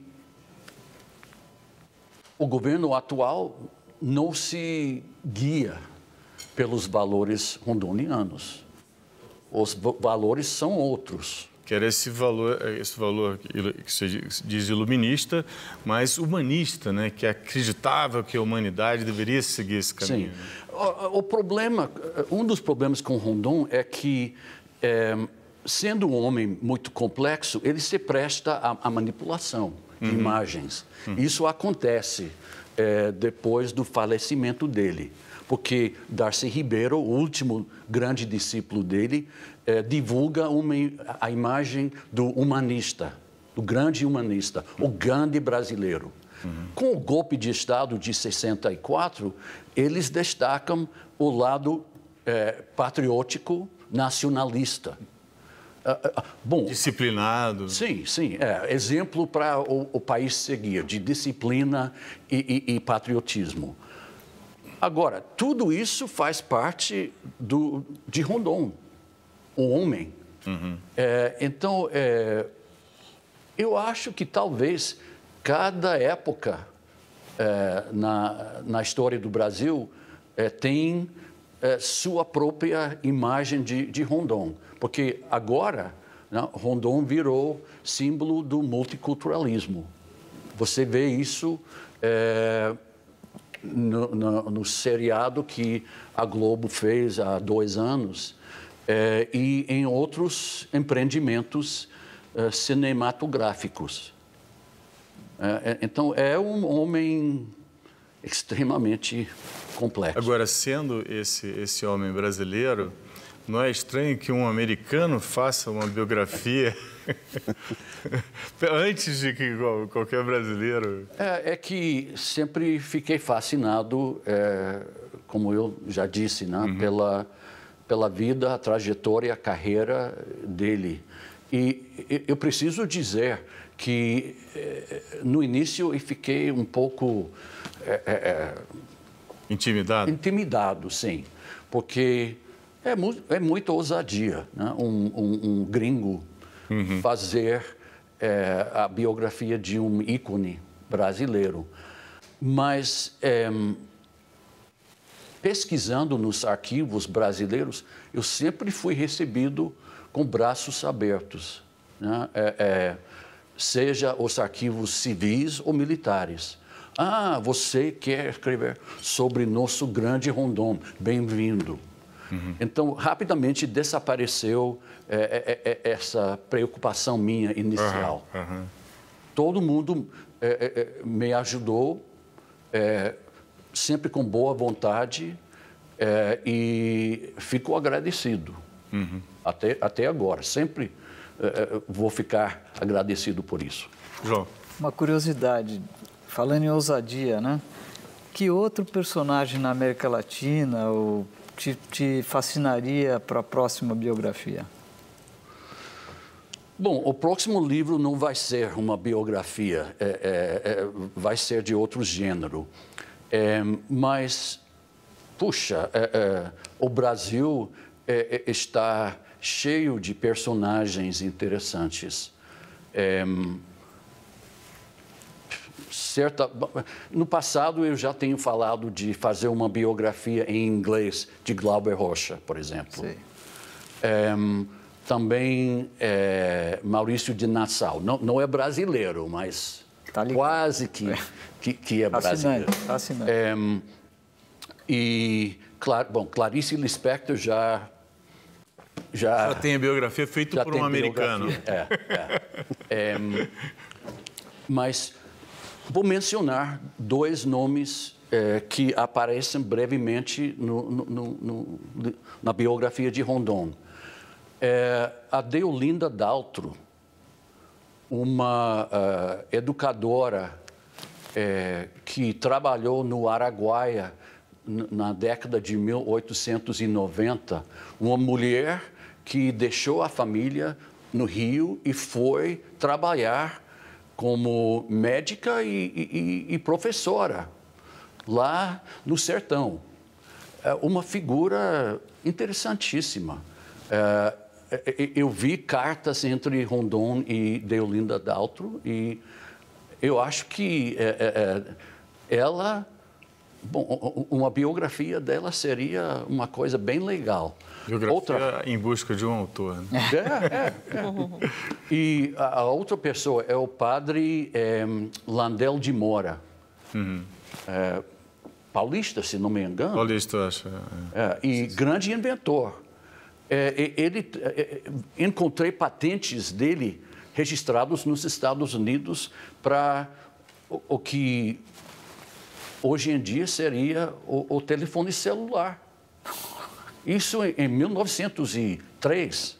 Speaker 3: o governo atual não se guia pelos valores rondonianos. Os valores são outros.
Speaker 2: Que era esse valor, esse valor que se diz iluminista, mas humanista, né? Que acreditava que a humanidade deveria seguir esse caminho.
Speaker 3: Sim. O, o problema, um dos problemas com Rondon é que, é, sendo um homem muito complexo, ele se presta à, à manipulação de uhum. imagens. Uhum. Isso acontece é, depois do falecimento dele, porque Darcy Ribeiro, o último grande discípulo dele, é, divulga uma, a imagem do humanista, do grande humanista, o Gandhi brasileiro. Uhum. Com o golpe de Estado de sessenta e quatro, eles destacam o lado é, patriótico, nacionalista. Uh, uh, bom,
Speaker 2: disciplinado.
Speaker 3: Sim, sim. É, exemplo para o, o país seguir, de disciplina e, e, e patriotismo. Agora, tudo isso faz parte do, de Rondon, o homem. Uhum. É, então, é, eu acho que talvez cada época é, na, na história do Brasil é, tem é, sua própria imagem de, de Rondon. Porque agora, né, Rondon virou símbolo do multiculturalismo. Você vê isso é, no, no, no seriado que a Globo fez há dois anos é, e em outros empreendimentos uh, cinematográficos. Uh, então, é um homem extremamente complexo.
Speaker 2: Agora, sendo esse, esse homem brasileiro, não é estranho que um americano faça uma biografia antes de que qualquer brasileiro?
Speaker 3: É, é que sempre fiquei fascinado, é, como eu já disse, né, uhum. pela, pela vida, a trajetória, a carreira dele. E eu preciso dizer que no início eu fiquei um pouco... É, é,
Speaker 2: intimidado?
Speaker 3: Intimidado, sim, porque é, mu é muita ousadia, né? um, um, um gringo uhum. fazer é, a biografia de um ícone brasileiro. Mas, é, pesquisando nos arquivos brasileiros, eu sempre fui recebido com braços abertos, né? é, é, seja os arquivos civis ou militares. Ah, você quer escrever sobre nosso grande Rondon, bem-vindo. Uhum. Então, rapidamente desapareceu é, é, é, essa preocupação minha inicial. Uhum. Uhum. Todo mundo é, é, me ajudou, é, sempre com boa vontade, é, e fico agradecido. Uhum. Até, até agora, sempre é, vou ficar agradecido por isso.
Speaker 2: João.
Speaker 7: Uma curiosidade, falando em ousadia, né? Que outro personagem na América Latina ou te, te fascinaria para a próxima biografia?
Speaker 3: Bom, o próximo livro não vai ser uma biografia, é, é, é, vai ser de outro gênero. É, mas, puxa, é, é, o Brasil é, é, está cheio de personagens interessantes. É, certa, no passado, eu já tenho falado de fazer uma biografia em inglês de Glauber Rocha, por exemplo. Sim. É, também é, Maurício de Nassau. Não, não é brasileiro, mas tá quase que, que, que é brasileiro.
Speaker 7: Fascinante.
Speaker 3: É, e, clar, bom, Clarice Lispector já... Já,
Speaker 2: já tem a biografia feita por um americano.
Speaker 3: É, é. é, mas vou mencionar dois nomes é, que aparecem brevemente no, no, no, no, na biografia de Rondon. É, a Deolinda Daltro, uma uh, educadora é, que trabalhou no Araguaia na década de mil oitocentos e noventa, uma mulher que deixou a família no Rio e foi trabalhar como médica e, e, e professora lá no sertão. É uma figura interessantíssima. É, eu vi cartas entre Rondon e Deolinda Daltro e eu acho que é, é, ela, bom, uma biografia dela seria uma coisa bem legal.
Speaker 2: Biografia outra... em busca de um autor. Né?
Speaker 3: É, é, é. E a, a outra pessoa é o padre é, Landel de Moura, uhum. é, paulista, se não me engano.
Speaker 2: Paulista, eu acho.
Speaker 3: É. É, e grande inventor. É, ele, é, encontrei patentes dele registrados nos Estados Unidos para o, o que hoje em dia seria o, o telefone celular. Isso em, em mil novecentos e três.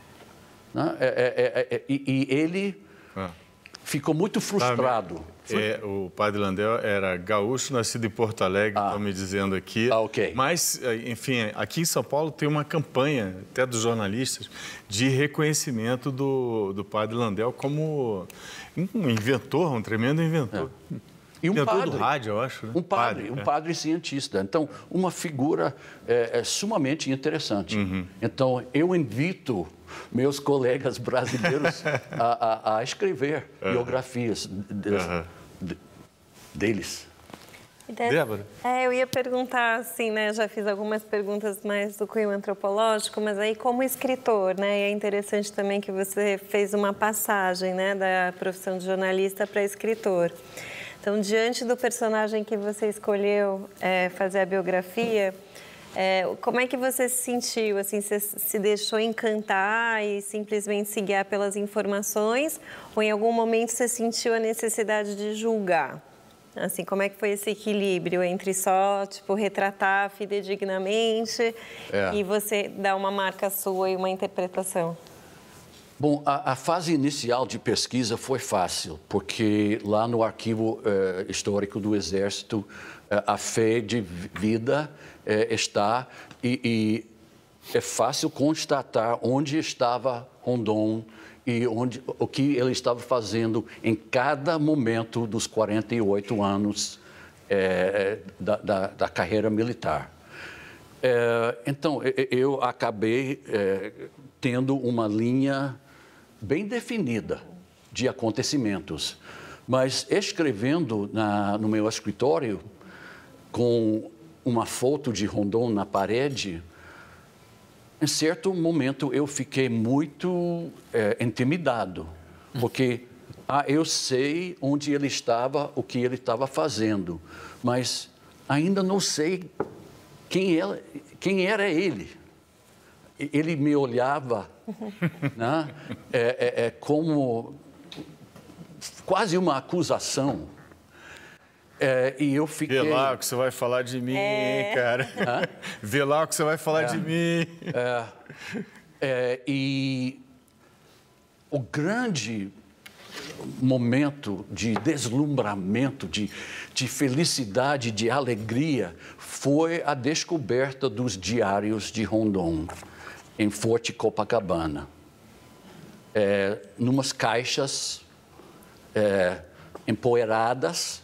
Speaker 3: Né? É, é, é, é, e, e ele ah. ficou muito frustrado.
Speaker 2: É, o padre Landel era gaúcho, nascido em Porto Alegre, ah. estão me dizendo aqui.
Speaker 3: Ah, okay.
Speaker 2: Mas, enfim, aqui em São Paulo tem uma campanha, até dos jornalistas, de reconhecimento do, do padre Landel como um inventor, um tremendo inventor.
Speaker 3: É. E um
Speaker 2: inventor
Speaker 3: padre,
Speaker 2: do rádio, eu acho. Né?
Speaker 3: Um padre,
Speaker 2: padre
Speaker 3: um
Speaker 2: é.
Speaker 3: padre cientista. Então, uma figura é, é sumamente interessante. Uhum. Então, eu invito meus colegas brasileiros a, a, a escrever uhum. biografias de, uhum. de, deles.
Speaker 2: Débora?
Speaker 8: É, eu ia perguntar, assim, né, já fiz algumas perguntas mais do cunho antropológico, mas aí como escritor, né, e é interessante também que você fez uma passagem, né, da profissão de jornalista para escritor. Então, diante do personagem que você escolheu é, fazer a biografia, É, como é que você se sentiu? Assim, você se deixou encantar e simplesmente se guiar pelas informações? Ou em algum momento você sentiu a necessidade de julgar? Assim, como é que foi esse equilíbrio entre só, tipo, retratar fidedignamente é. e você dar uma marca sua e uma interpretação?
Speaker 3: Bom, a, a fase inicial de pesquisa foi fácil, porque lá no Arquivo eh, Histórico do Exército, eh, a fé de vida eh, está e, e é fácil constatar onde estava Rondon e onde, o que ele estava fazendo em cada momento dos quarenta e oito anos eh, da, da, da carreira militar. Eh, então, eu acabei eh, tendo uma linha bem definida de acontecimentos, mas escrevendo na, no meu escritório, com uma foto de Rondon na parede, em certo momento eu fiquei muito é, intimidado, porque ah, eu sei onde ele estava, o que ele estava fazendo, mas ainda não sei quem, ela, quem era ele. Ele me olhava, né, é, é, é como quase uma acusação. É, e eu fiquei...
Speaker 2: Vê lá o que você vai falar de mim, é... cara. Hã? Vê lá o que você vai falar é, de mim.
Speaker 3: É, é, e o grande momento de deslumbramento, de, de felicidade, de alegria, foi a descoberta dos diários de Rondon em Forte Copacabana, é, numas caixas é, empoeiradas,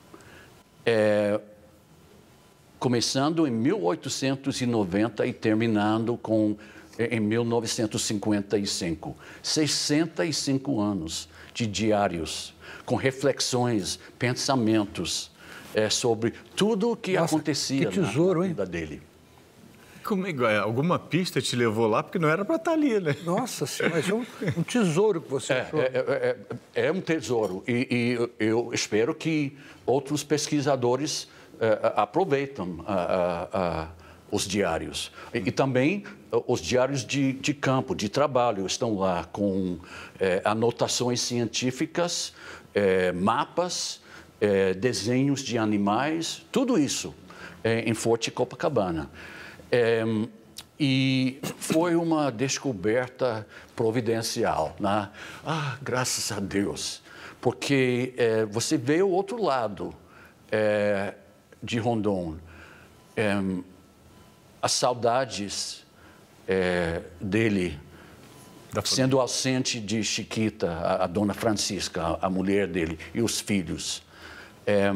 Speaker 3: é, começando em mil oitocentos e noventa e terminando com, em mil novecentos e cinquenta e cinco. sessenta e cinco anos de diários, com reflexões, pensamentos é, sobre tudo o que Nossa, acontecia
Speaker 4: que tesouro,
Speaker 3: na vida
Speaker 4: hein?
Speaker 3: dele.
Speaker 2: Como é, alguma pista te levou lá? Porque não era para estar ali, né?
Speaker 4: Nossa, mas é um, um tesouro que você
Speaker 3: é,
Speaker 4: achou.
Speaker 3: É, é, é, é um tesouro. E, e eu espero que outros pesquisadores é, aproveitem a, a, a, os diários. E, e também os diários de, de campo, de trabalho, estão lá com é, anotações científicas, é, mapas, é, desenhos de animais, tudo isso é, em Forte Copacabana. É, e foi uma descoberta providencial, né? Ah, graças a Deus, porque é, você vê o outro lado é, de Rondon, é, as saudades é, dele, sendo ausente de Chiquita, a, a dona Francisca, a, a mulher dele, e os filhos. É,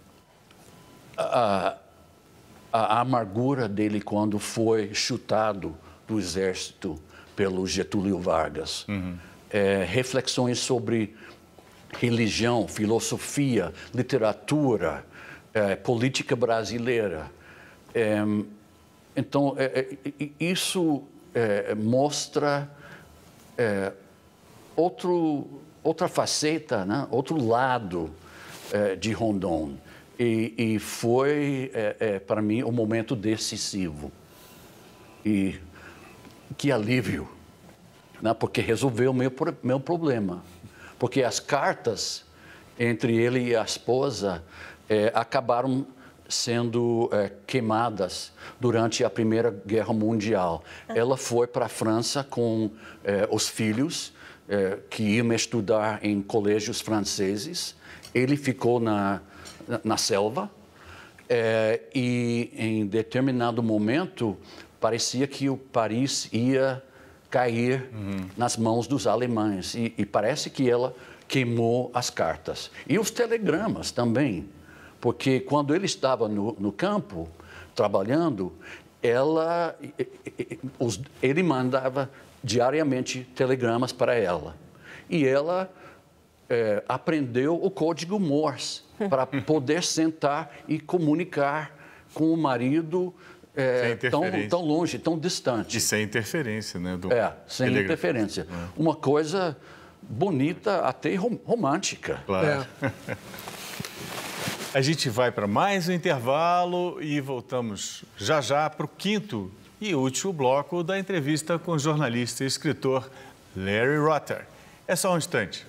Speaker 3: a, A amargura dele quando foi chutado do exército pelo Getúlio Vargas. Uhum. É, reflexões sobre religião, filosofia, literatura, é, política brasileira. É, então, é, é, isso é, mostra é, outro, outra faceta, né? Outro lado é, de Rondon. E, e foi, é, é, para mim, um momento decisivo. E que alívio, né? Porque resolveu o meu, meu problema. Porque as cartas entre ele e a esposa é, acabaram sendo é, queimadas durante a Primeira Guerra Mundial. Ela foi para a França com é, os filhos, é, que iam estudar em colégios franceses. Ele ficou na... na selva, é, e em determinado momento parecia que o Paris ia cair uhum. nas mãos dos alemães, e, e parece que ela queimou as cartas. E os telegramas também, porque quando ele estava no, no campo, trabalhando, ela, os, ele mandava diariamente telegramas para ela. E ela é, aprendeu o código Morse, para poder sentar e comunicar com o marido é, tão, tão longe, tão distante.
Speaker 2: E sem interferência, né? Do
Speaker 3: é, sem telegrama. interferência. É. Uma coisa bonita, até rom romântica.
Speaker 2: Claro. É. A gente vai para mais um intervalo e voltamos já já para o quinto e último bloco da entrevista com o jornalista e escritor Larry Rotter. É só um instante.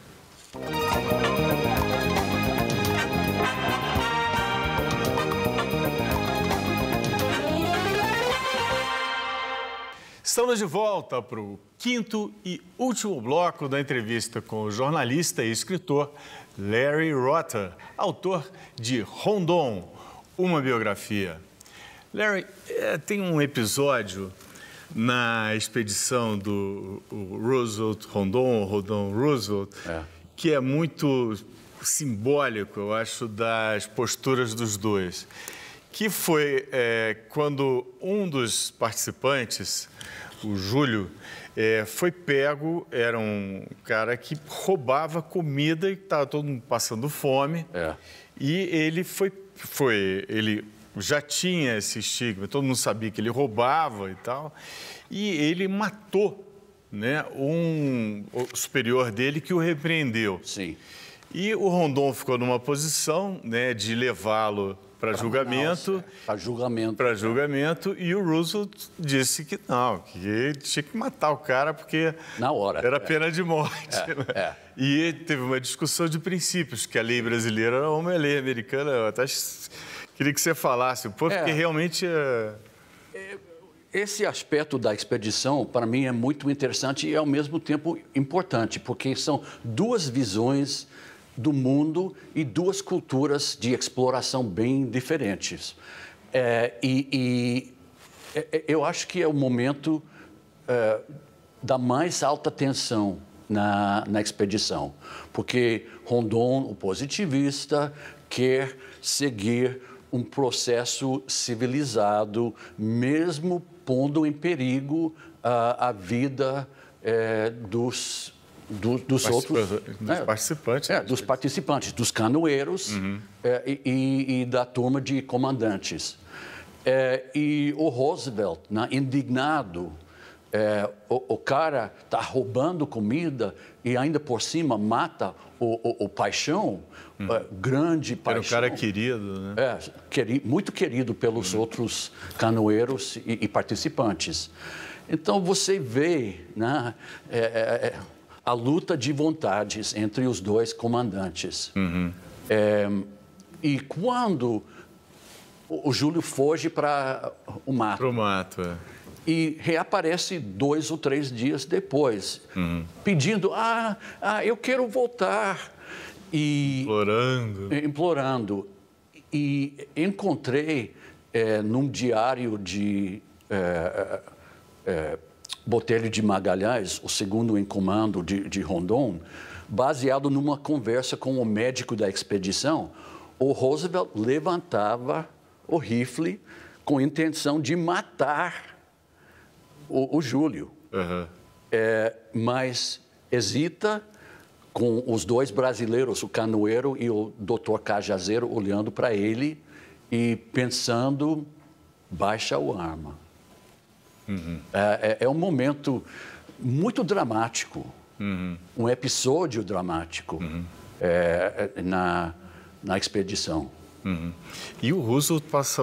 Speaker 2: Estamos de volta para o quinto e último bloco da entrevista com o jornalista e escritor Larry Rotter, autor de Rondon, uma biografia. Larry, é, tem um episódio na expedição do Roosevelt, Rondon, Rondon Roosevelt, é. que é muito simbólico, eu acho, das posturas dos dois. Que foi é, quando um dos participantes, o Júlio, é, foi pego, era um cara que roubava comida e estava todo mundo passando fome. É. E ele foi, foi, ele já tinha esse estigma, todo mundo sabia que ele roubava e tal. E ele matou, né, um o superior dele que o repreendeu. Sim. E o Rondon ficou numa posição, né, de levá-lo para julgamento.
Speaker 3: Para julgamento.
Speaker 2: Para julgamento. E o Roosevelt disse que não, que tinha que matar o cara porque
Speaker 3: na hora.
Speaker 2: Era pena de morte.
Speaker 3: É,
Speaker 2: né?
Speaker 3: é.
Speaker 2: E teve uma discussão de princípios, que a lei brasileira era uma lei americana. Eu até queria que você falasse, porque é. realmente... É...
Speaker 3: Esse aspecto da expedição, para mim, é muito interessante e, ao mesmo tempo, importante, porque são duas visões do mundo e duas culturas de exploração bem diferentes. É, e, e é, eu acho que é o momento é, da mais alta tensão na, na expedição, porque Rondon, o positivista, quer seguir um processo civilizado, mesmo pondo em perigo a, a vida é, dos, do, dos outros...
Speaker 2: Dos é, participantes.
Speaker 3: É, dos participantes, dos canoeiros uhum. é, e, e da turma de comandantes. É, e o Roosevelt, né, indignado, é, o, o cara está roubando comida e ainda por cima mata o, o, o paixão, hum. é, grande paixão.
Speaker 2: Era um cara querido, né?
Speaker 3: É, queri, muito querido pelos hum. outros canoeiros e, e participantes. Então, você vê, né, é, é, a luta de vontades entre os dois comandantes. Uhum. É, e quando o, o Júlio foge para o mato.
Speaker 2: Para o mato, é.
Speaker 3: E reaparece dois ou três dias depois, uhum. pedindo, ah, ah, eu quero voltar. E,
Speaker 2: implorando.
Speaker 3: Implorando. E encontrei é, num diário de é, é, Botelho de Magalhães, o segundo em comando de, de Rondon, baseado numa conversa com o médico da expedição, o Roosevelt levantava o rifle com a intenção de matar O, o Júlio, uhum. é, mas hesita com os dois brasileiros, o canoeiro e o doutor Cajazeiro, olhando para ele e pensando, baixa a arma. Uhum. É, é, é um momento muito dramático, uhum. um episódio dramático uhum. é, na, na expedição.
Speaker 2: Uhum. E o Roosevelt passa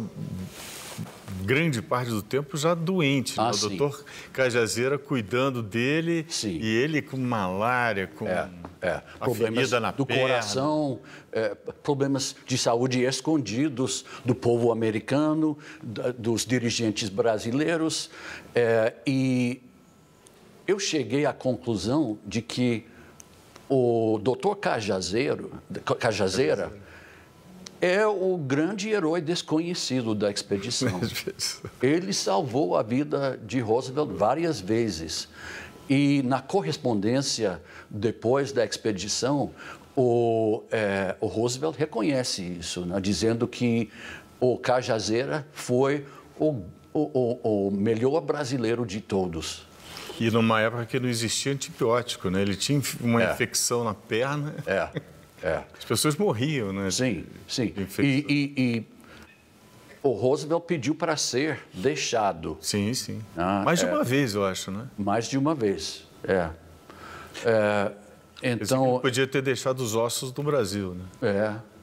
Speaker 2: grande parte do tempo já doente, ah, né? O doutor Cajazeira cuidando dele sim. e ele com malária, com
Speaker 3: é, é.
Speaker 2: a
Speaker 3: problemas
Speaker 2: ferida na
Speaker 3: do
Speaker 2: perna.
Speaker 3: coração, é, problemas de saúde escondidos do povo americano, da, dos dirigentes brasileiros. É, e eu cheguei à conclusão de que o doutor Cajazeiro, Cajazeira é o grande herói desconhecido da expedição. Ele salvou a vida de Roosevelt várias vezes. E na correspondência depois da expedição, o, é, o Roosevelt reconhece isso, né, dizendo que o Cajazeira foi o, o, o melhor brasileiro de todos.
Speaker 2: E numa época que não existia antibiótico, né? Ele tinha uma é. infecção na perna.
Speaker 3: É. É.
Speaker 2: As pessoas morriam, né?
Speaker 3: Sim, sim. E, e, e o Roosevelt pediu para ser deixado.
Speaker 2: Sim, sim. Ah, mais de é, uma vez, eu acho, né?
Speaker 3: Mais de uma vez, é. é então...
Speaker 2: Ele podia ter deixado os ossos no Brasil, né?
Speaker 3: É,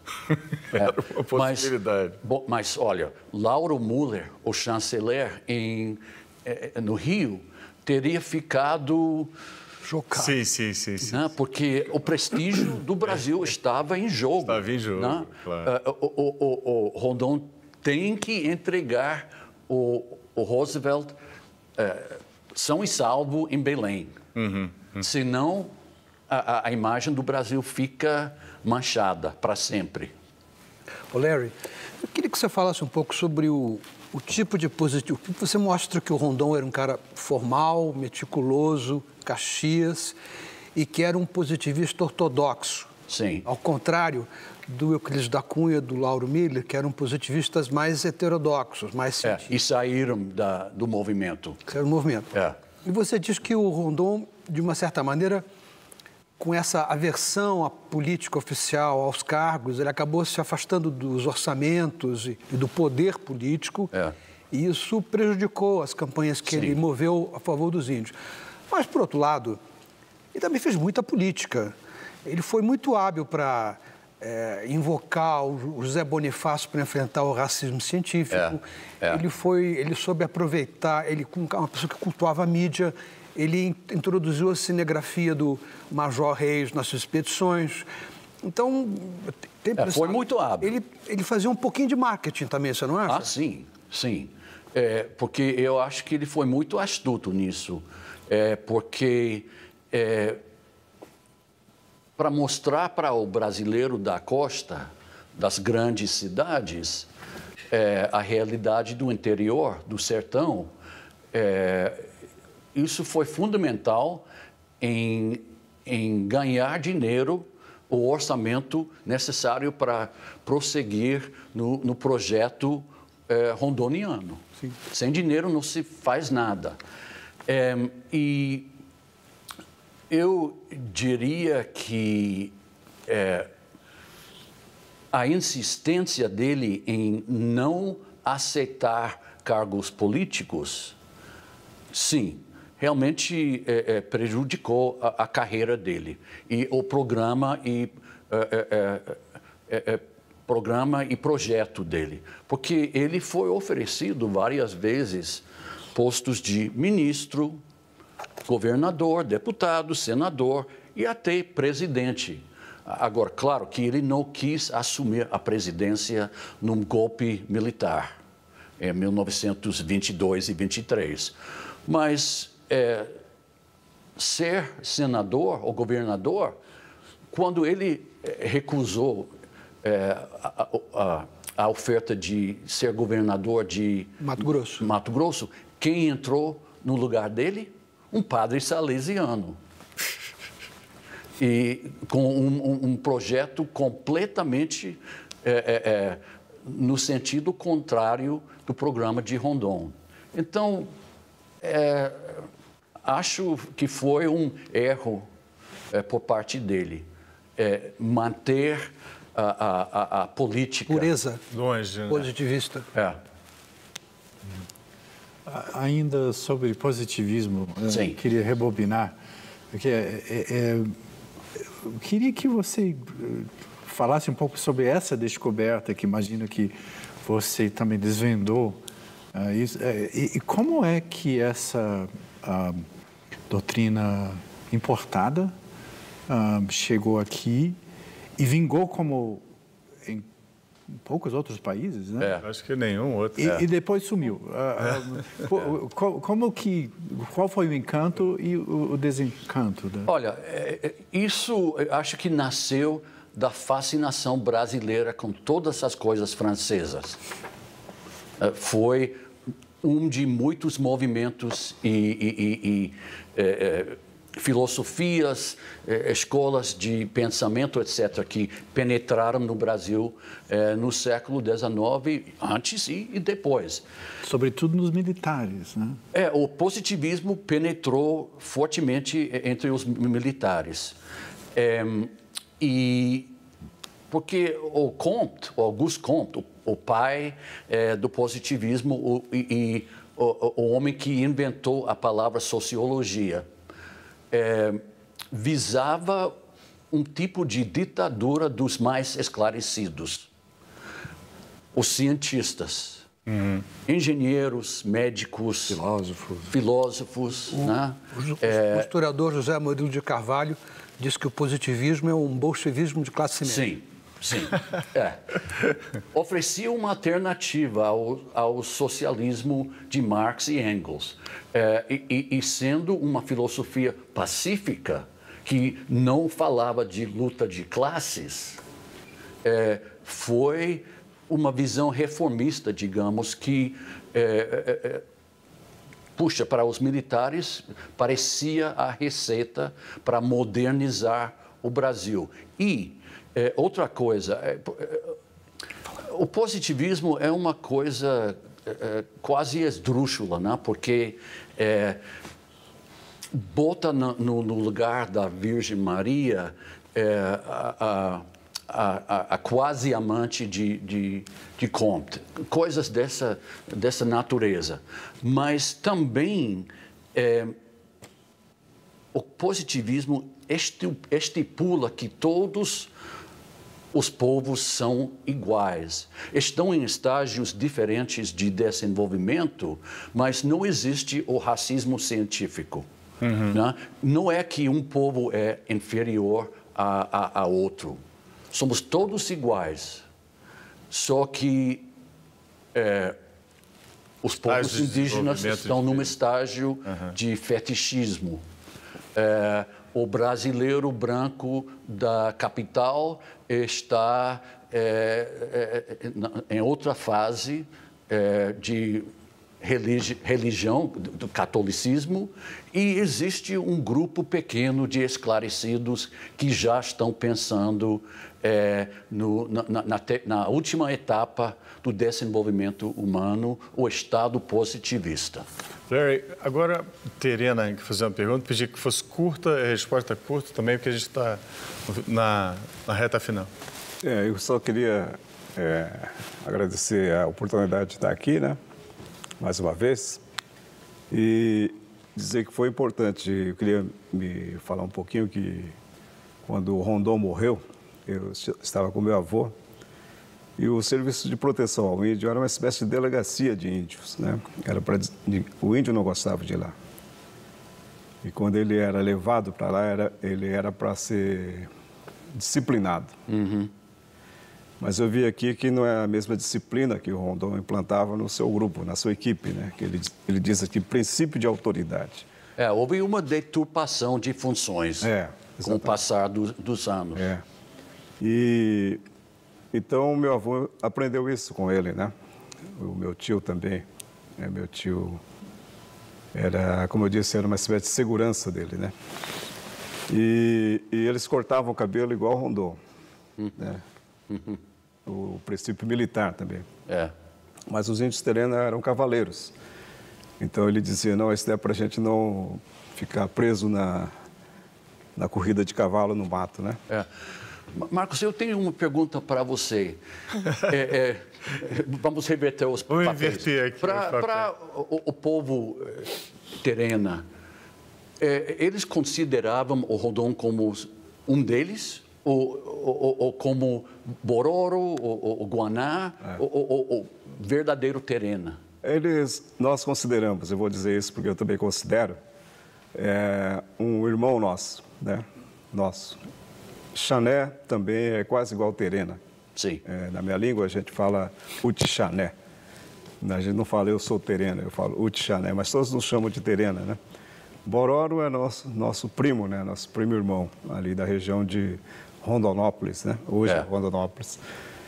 Speaker 2: Era uma possibilidade.
Speaker 3: Mas, bom, mas, olha, Lauro Müller, o chanceler em, eh, no Rio, teria ficado
Speaker 4: chocado.
Speaker 2: Sim, sim, sim. sim.
Speaker 3: Né? Porque o prestígio do Brasil estava em jogo.
Speaker 2: Estava em jogo,
Speaker 3: né?
Speaker 2: claro.
Speaker 3: Uh, o, o, o, o Rondon tem que entregar o, o Roosevelt uh, são e salvo em Belém.
Speaker 2: Uhum, uhum.
Speaker 3: Senão, a, a imagem do Brasil fica manchada para sempre.
Speaker 4: Ô Larry, eu queria que você falasse um pouco sobre o, o tipo de positivo. Você mostra que o Rondon era um cara formal, meticuloso, Caxias, e que era um positivista ortodoxo.
Speaker 3: Sim.
Speaker 4: Ao contrário do Euclides da Cunha, do Lauro Miller, que eram positivistas mais heterodoxos, mais científicos.
Speaker 3: É, e saíram da, do movimento.
Speaker 4: Saíram do movimento.
Speaker 3: É.
Speaker 4: E você diz que o Rondon, de uma certa maneira, com essa aversão à política oficial, aos cargos, ele acabou se afastando dos orçamentos e, e do poder político,
Speaker 3: é.
Speaker 4: e isso prejudicou as campanhas que
Speaker 3: Sim.
Speaker 4: ele moveu a favor dos índios. Mas, por outro lado, ele também fez muita política. Ele foi muito hábil para é, invocar o José Bonifácio para enfrentar o racismo científico.
Speaker 3: É, é.
Speaker 4: Ele foi, ele soube aproveitar, ele uma pessoa que cultuava a mídia, ele introduziu a cinegrafia do Major Reis nas suas expedições. Então, tem
Speaker 3: é, foi muito hábil.
Speaker 4: Ele, ele fazia um pouquinho de marketing também, você não acha?
Speaker 3: Ah, sim, sim. É, porque eu acho que ele foi muito astuto nisso. É, porque é, para mostrar para o brasileiro da costa, das grandes cidades, é, a realidade do interior, do sertão, é, isso foi fundamental em, em ganhar dinheiro, o orçamento necessário para prosseguir no, no projeto é, rondoniano. Sim. Sem dinheiro não se faz nada. É, e eu diria que é, a insistência dele em não aceitar cargos políticos, sim, realmente é, é, prejudicou a, a carreira dele e o programa e é, é, é, é, programa e projeto dele, porque ele foi oferecido várias vezes postos de ministro, governador, deputado, senador e até presidente. Agora, claro que ele não quis assumir a presidência num golpe militar em mil novecentos e vinte e dois e vinte e três. Mas é, ser senador ou governador, quando ele recusou é, a, a, a oferta de ser governador de
Speaker 4: Mato Grosso,
Speaker 3: Mato Grosso, quem entrou no lugar dele? Um padre salesiano. E com um, um, um projeto completamente é, é, é, no sentido contrário do programa de Rondon. Então, é, acho que foi um erro é, por parte dele é, manter a, a, a política...
Speaker 4: Pureza.
Speaker 2: Longe, né?
Speaker 4: Positivista.
Speaker 3: É.
Speaker 5: Ainda sobre positivismo,
Speaker 3: Sim.
Speaker 5: eu queria rebobinar, porque é, é, é, eu queria que você falasse um pouco sobre essa descoberta, que imagino que você também desvendou, uh, isso, é, e, e como é que essa uh, doutrina importada uh, chegou aqui e vingou como em poucos outros países, né?
Speaker 2: É. Acho que nenhum outro.
Speaker 5: E,
Speaker 2: é.
Speaker 5: e depois sumiu. Uh, uh, qual, como que, qual foi o encanto e o, o desencanto? Da...
Speaker 3: Olha, é, isso eu acho que nasceu da fascinação brasileira com todas as coisas francesas. É, foi um de muitos movimentos e, e, e, e é, é, filosofias, eh, escolas de pensamento, etcétera, que penetraram no Brasil eh, no século dezenove, antes e, e depois.
Speaker 5: Sobretudo nos militares, né?
Speaker 3: É, o positivismo penetrou fortemente entre os militares. É, e porque o Comte, o Auguste Comte, o, o pai é, do positivismo o, e, e o, o homem que inventou a palavra sociologia, É, visava um tipo de ditadura dos mais esclarecidos. Os cientistas, uhum. engenheiros, médicos,
Speaker 5: filósofos.
Speaker 3: filósofos
Speaker 4: o,
Speaker 3: né?
Speaker 4: o, é... o historiador José Murilo de Carvalho diz que o positivismo é um bolchevismo de classe média.
Speaker 3: Sim. Sim, é. Oferecia uma alternativa ao, ao socialismo de Marx e Engels. É, e, e sendo uma filosofia pacífica, que não falava de luta de classes, é, foi uma visão reformista, digamos, que, é, é, puxa, para os militares, parecia a receita para modernizar o Brasil. E É, outra coisa, é, é, o positivismo é uma coisa é, quase esdrúxula, né? Porque é, bota no, no lugar da Virgem Maria é, a, a, a, a quase amante de, de, de Comte, coisas dessa, dessa natureza. Mas também é, o positivismo estipula que todos os povos são iguais. Estão em estágios diferentes de desenvolvimento, mas não existe o racismo científico. Uhum. Né? Não é que um povo é inferior a, a, a outro. Somos todos iguais. Só que é, os povos indígenas estão num estágio uhum. de fetichismo. É, o brasileiro branco da capital está é, é, em outra fase é, de religi religião, do catolicismo, e existe um grupo pequeno de esclarecidos que já estão pensando é, no, na, na, na última etapa do desenvolvimento humano, o estado positivista.
Speaker 2: Larry, agora, Terena, que fazer uma pergunta, pedi que fosse curta, a resposta curta também, porque a gente está na, na reta final.
Speaker 6: É, eu só queria é, agradecer a oportunidade de estar aqui, né, mais uma vez, e dizer que foi importante. Eu queria me falar um pouquinho que quando o Rondon morreu, eu estava com meu avô, e o Serviço de Proteção ao Índio era uma espécie de delegacia de índios, né? Era pra, o índio não gostava de ir lá. E quando ele era levado para lá, era, ele era para ser disciplinado. Uhum. Mas eu vi aqui que não é a mesma disciplina que o Rondon implantava no seu grupo, na sua equipe, né? Que ele, ele diz aqui, princípio de autoridade.
Speaker 3: É, houve uma deturpação de funções
Speaker 6: é,
Speaker 3: com o passar do, dos anos.
Speaker 6: É. E... Então, meu avô aprendeu isso com ele, né? O meu tio também. É, meu tio era, como eu disse, era uma espécie de segurança dele, né? E, e eles cortavam o cabelo igual o Rondon, uhum. né? Uhum. O princípio militar também.
Speaker 3: É.
Speaker 6: Mas os índios terenos eram cavaleiros. Então, ele dizia, não, isso é para a gente não ficar preso na, na corrida de cavalo no mato, né?
Speaker 3: É. Marcos, eu tenho uma pergunta para você. é, é, vamos reverter os
Speaker 2: Vamos
Speaker 3: papéis.
Speaker 2: inverter aqui.
Speaker 3: Para o, o povo terena, é, eles consideravam o Rondon como um deles? Ou, ou, ou como Bororo, ou, ou Guaná, é. ou, ou, ou verdadeiro terena?
Speaker 6: Eles, nós consideramos, eu vou dizer isso porque eu também considero, é, um irmão nosso, né? Nosso. Xané também é quase igual terena.
Speaker 3: Sim.
Speaker 6: É, na minha língua a gente fala Uti-Xané. A gente não fala eu sou terena, eu falo Uti-Xané, mas todos nos chamam de terena, né? Bororo é nosso, nosso primo, né? Nosso primo irmão, ali da região de Rondonópolis, né? Hoje é, é Rondonópolis.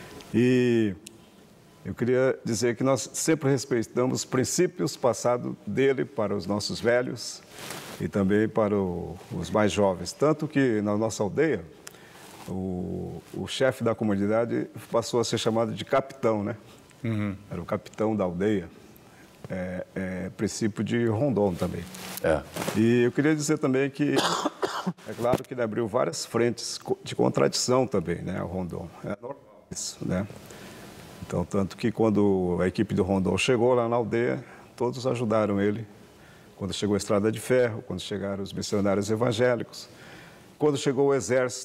Speaker 6: E eu queria dizer que nós sempre respeitamos os princípios passados dele para os nossos velhos e também para o, os mais jovens. Tanto que na nossa aldeia, o, o chefe da comunidade passou a ser chamado de capitão, né? Uhum. Era o capitão da aldeia. É, é princípio de Rondon também.
Speaker 3: É.
Speaker 6: E eu queria dizer também que, é claro que ele abriu várias frentes de contradição também, né, o Rondon. É normal isso, né? Então, tanto que quando a equipe do Rondon chegou lá na aldeia, todos ajudaram ele. Quando chegou a Estrada de Ferro, quando chegaram os missionários evangélicos, quando chegou o exército,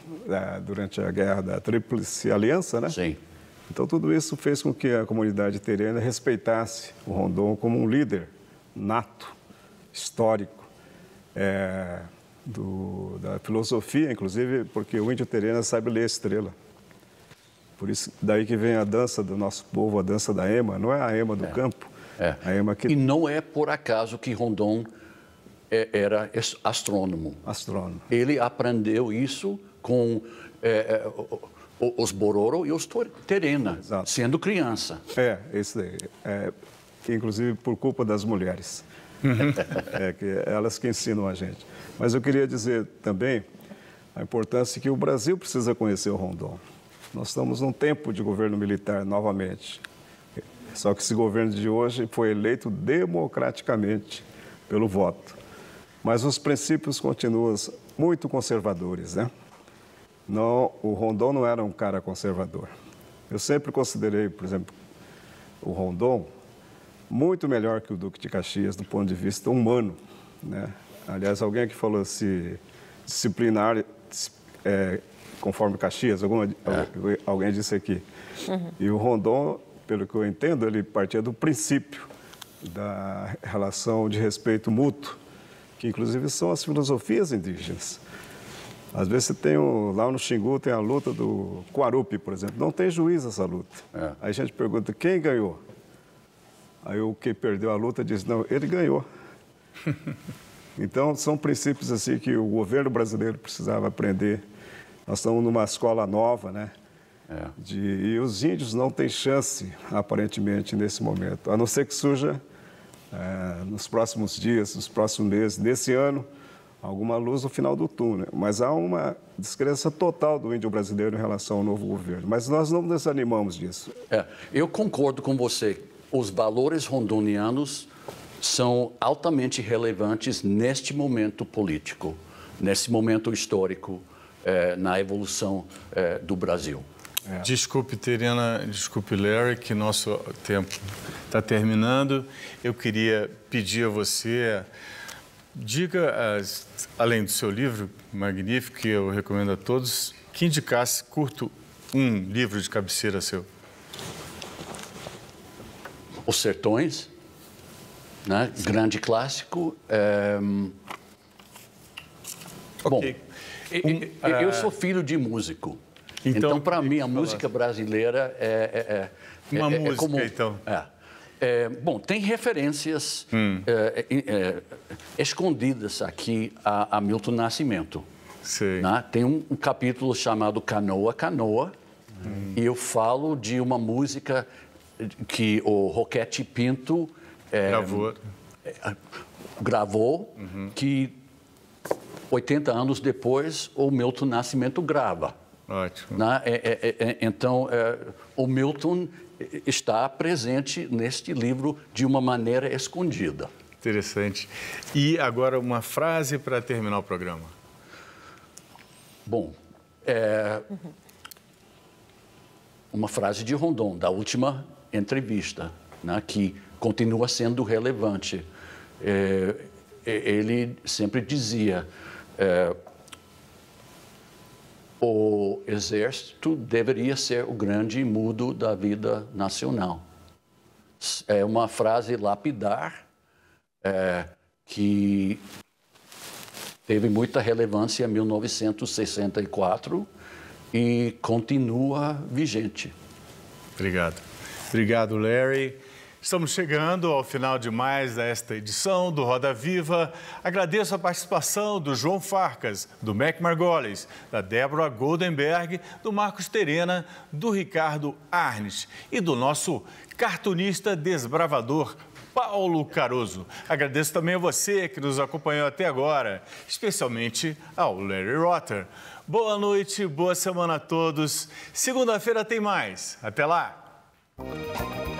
Speaker 6: da, durante a guerra da Tríplice Aliança, né?
Speaker 3: Sim.
Speaker 6: Então, tudo isso fez com que a comunidade terena respeitasse o Rondon como um líder nato, histórico, é, do, da filosofia, inclusive, porque o índio terena sabe ler a estrela. Por isso, daí que vem a dança do nosso povo, a dança da ema, não é a ema do é. campo,
Speaker 3: é.
Speaker 6: a ema que...
Speaker 3: E não é por acaso que Rondon é, era astrônomo.
Speaker 6: Astrônomo.
Speaker 3: Ele aprendeu isso com... É, é, os Bororo e os Terena, Exato. sendo criança.
Speaker 6: É, isso daí. É, inclusive por culpa das mulheres. é que elas que ensinam a gente. Mas eu queria dizer também a importância que o Brasil precisa conhecer o Rondon. Nós estamos num tempo de governo militar novamente. Só que esse governo de hoje foi eleito democraticamente pelo voto. Mas os princípios continuam muito conservadores, né? Não, o Rondon não era um cara conservador. Eu sempre considerei, por exemplo, o Rondon muito melhor que o Duque de Caxias do ponto de vista humano, né? Aliás, alguém que falou assim, disciplinar é, conforme Caxias, alguma, é. alguém disse aqui. Uhum. E o Rondon, pelo que eu entendo, ele partia do princípio da relação de respeito mútuo, que inclusive são as filosofias indígenas. Às vezes você tem, o, lá no Xingu, tem a luta do Quarupi, por exemplo. Não tem juiz essa luta. É. Aí a gente pergunta, quem ganhou? Aí o que perdeu a luta diz, não, ele ganhou. Então, são princípios assim que o governo brasileiro precisava aprender. Nós estamos numa escola nova, né? É. De, e os índios não têm chance, aparentemente, nesse momento. A não ser que surja, é, nos próximos dias, nos próximos meses, nesse ano, alguma luz no final do túnel, mas há uma descrença total do índio brasileiro em relação ao novo governo. Mas nós não desanimamos disso.
Speaker 3: É, eu concordo com você. Os valores rondonianos são altamente relevantes neste momento político, nesse momento histórico, é, na evolução é, do Brasil.
Speaker 2: É. Desculpe, Terena, desculpe, Larry, que nosso tempo está terminando. Eu queria pedir a você... Diga, além do seu livro magnífico, que eu recomendo a todos, que indicasse, curto, um livro de cabeceira seu.
Speaker 3: Os Sertões, né? Grande clássico. É... Okay. Bom, um, eu, eu sou filho de músico. Então, então para mim, a música brasileira é... é, é
Speaker 2: Uma
Speaker 3: é,
Speaker 2: música,
Speaker 3: é como,
Speaker 2: então.
Speaker 3: É. É, bom, tem referências hum. é, é, escondidas aqui a, a Milton Nascimento.
Speaker 2: Sim.
Speaker 3: Né? Tem um, um capítulo chamado Canoa, Canoa, hum. e eu falo de uma música que o Roquete Pinto é,
Speaker 2: gravou,
Speaker 3: é, gravou uhum. que oitenta anos depois o Milton Nascimento grava.
Speaker 2: Ótimo.
Speaker 3: Né? É, é, é, então, é, o Milton está presente neste livro de uma maneira escondida.
Speaker 2: Interessante. E agora uma frase para terminar o programa.
Speaker 3: Bom, é uma frase de Rondon, da última entrevista, né, que continua sendo relevante. É, ele sempre dizia... É, o exército deveria ser o grande mudo da vida nacional. É uma frase lapidar é, que teve muita relevância em mil novecentos e sessenta e quatro e continua vigente.
Speaker 2: Obrigado. Obrigado, Larry. Estamos chegando ao final de mais esta edição do Roda Viva. Agradeço a participação do João Farcas, do Mac Margolis, da Débora Goldenberg, do Marcos Terena, do Ricardo Arnes e do nosso cartunista desbravador, Paulo Caroso. Agradeço também a você que nos acompanhou até agora, especialmente ao Larry Rotter. Boa noite, boa semana a todos. Segunda-feira tem mais. Até lá!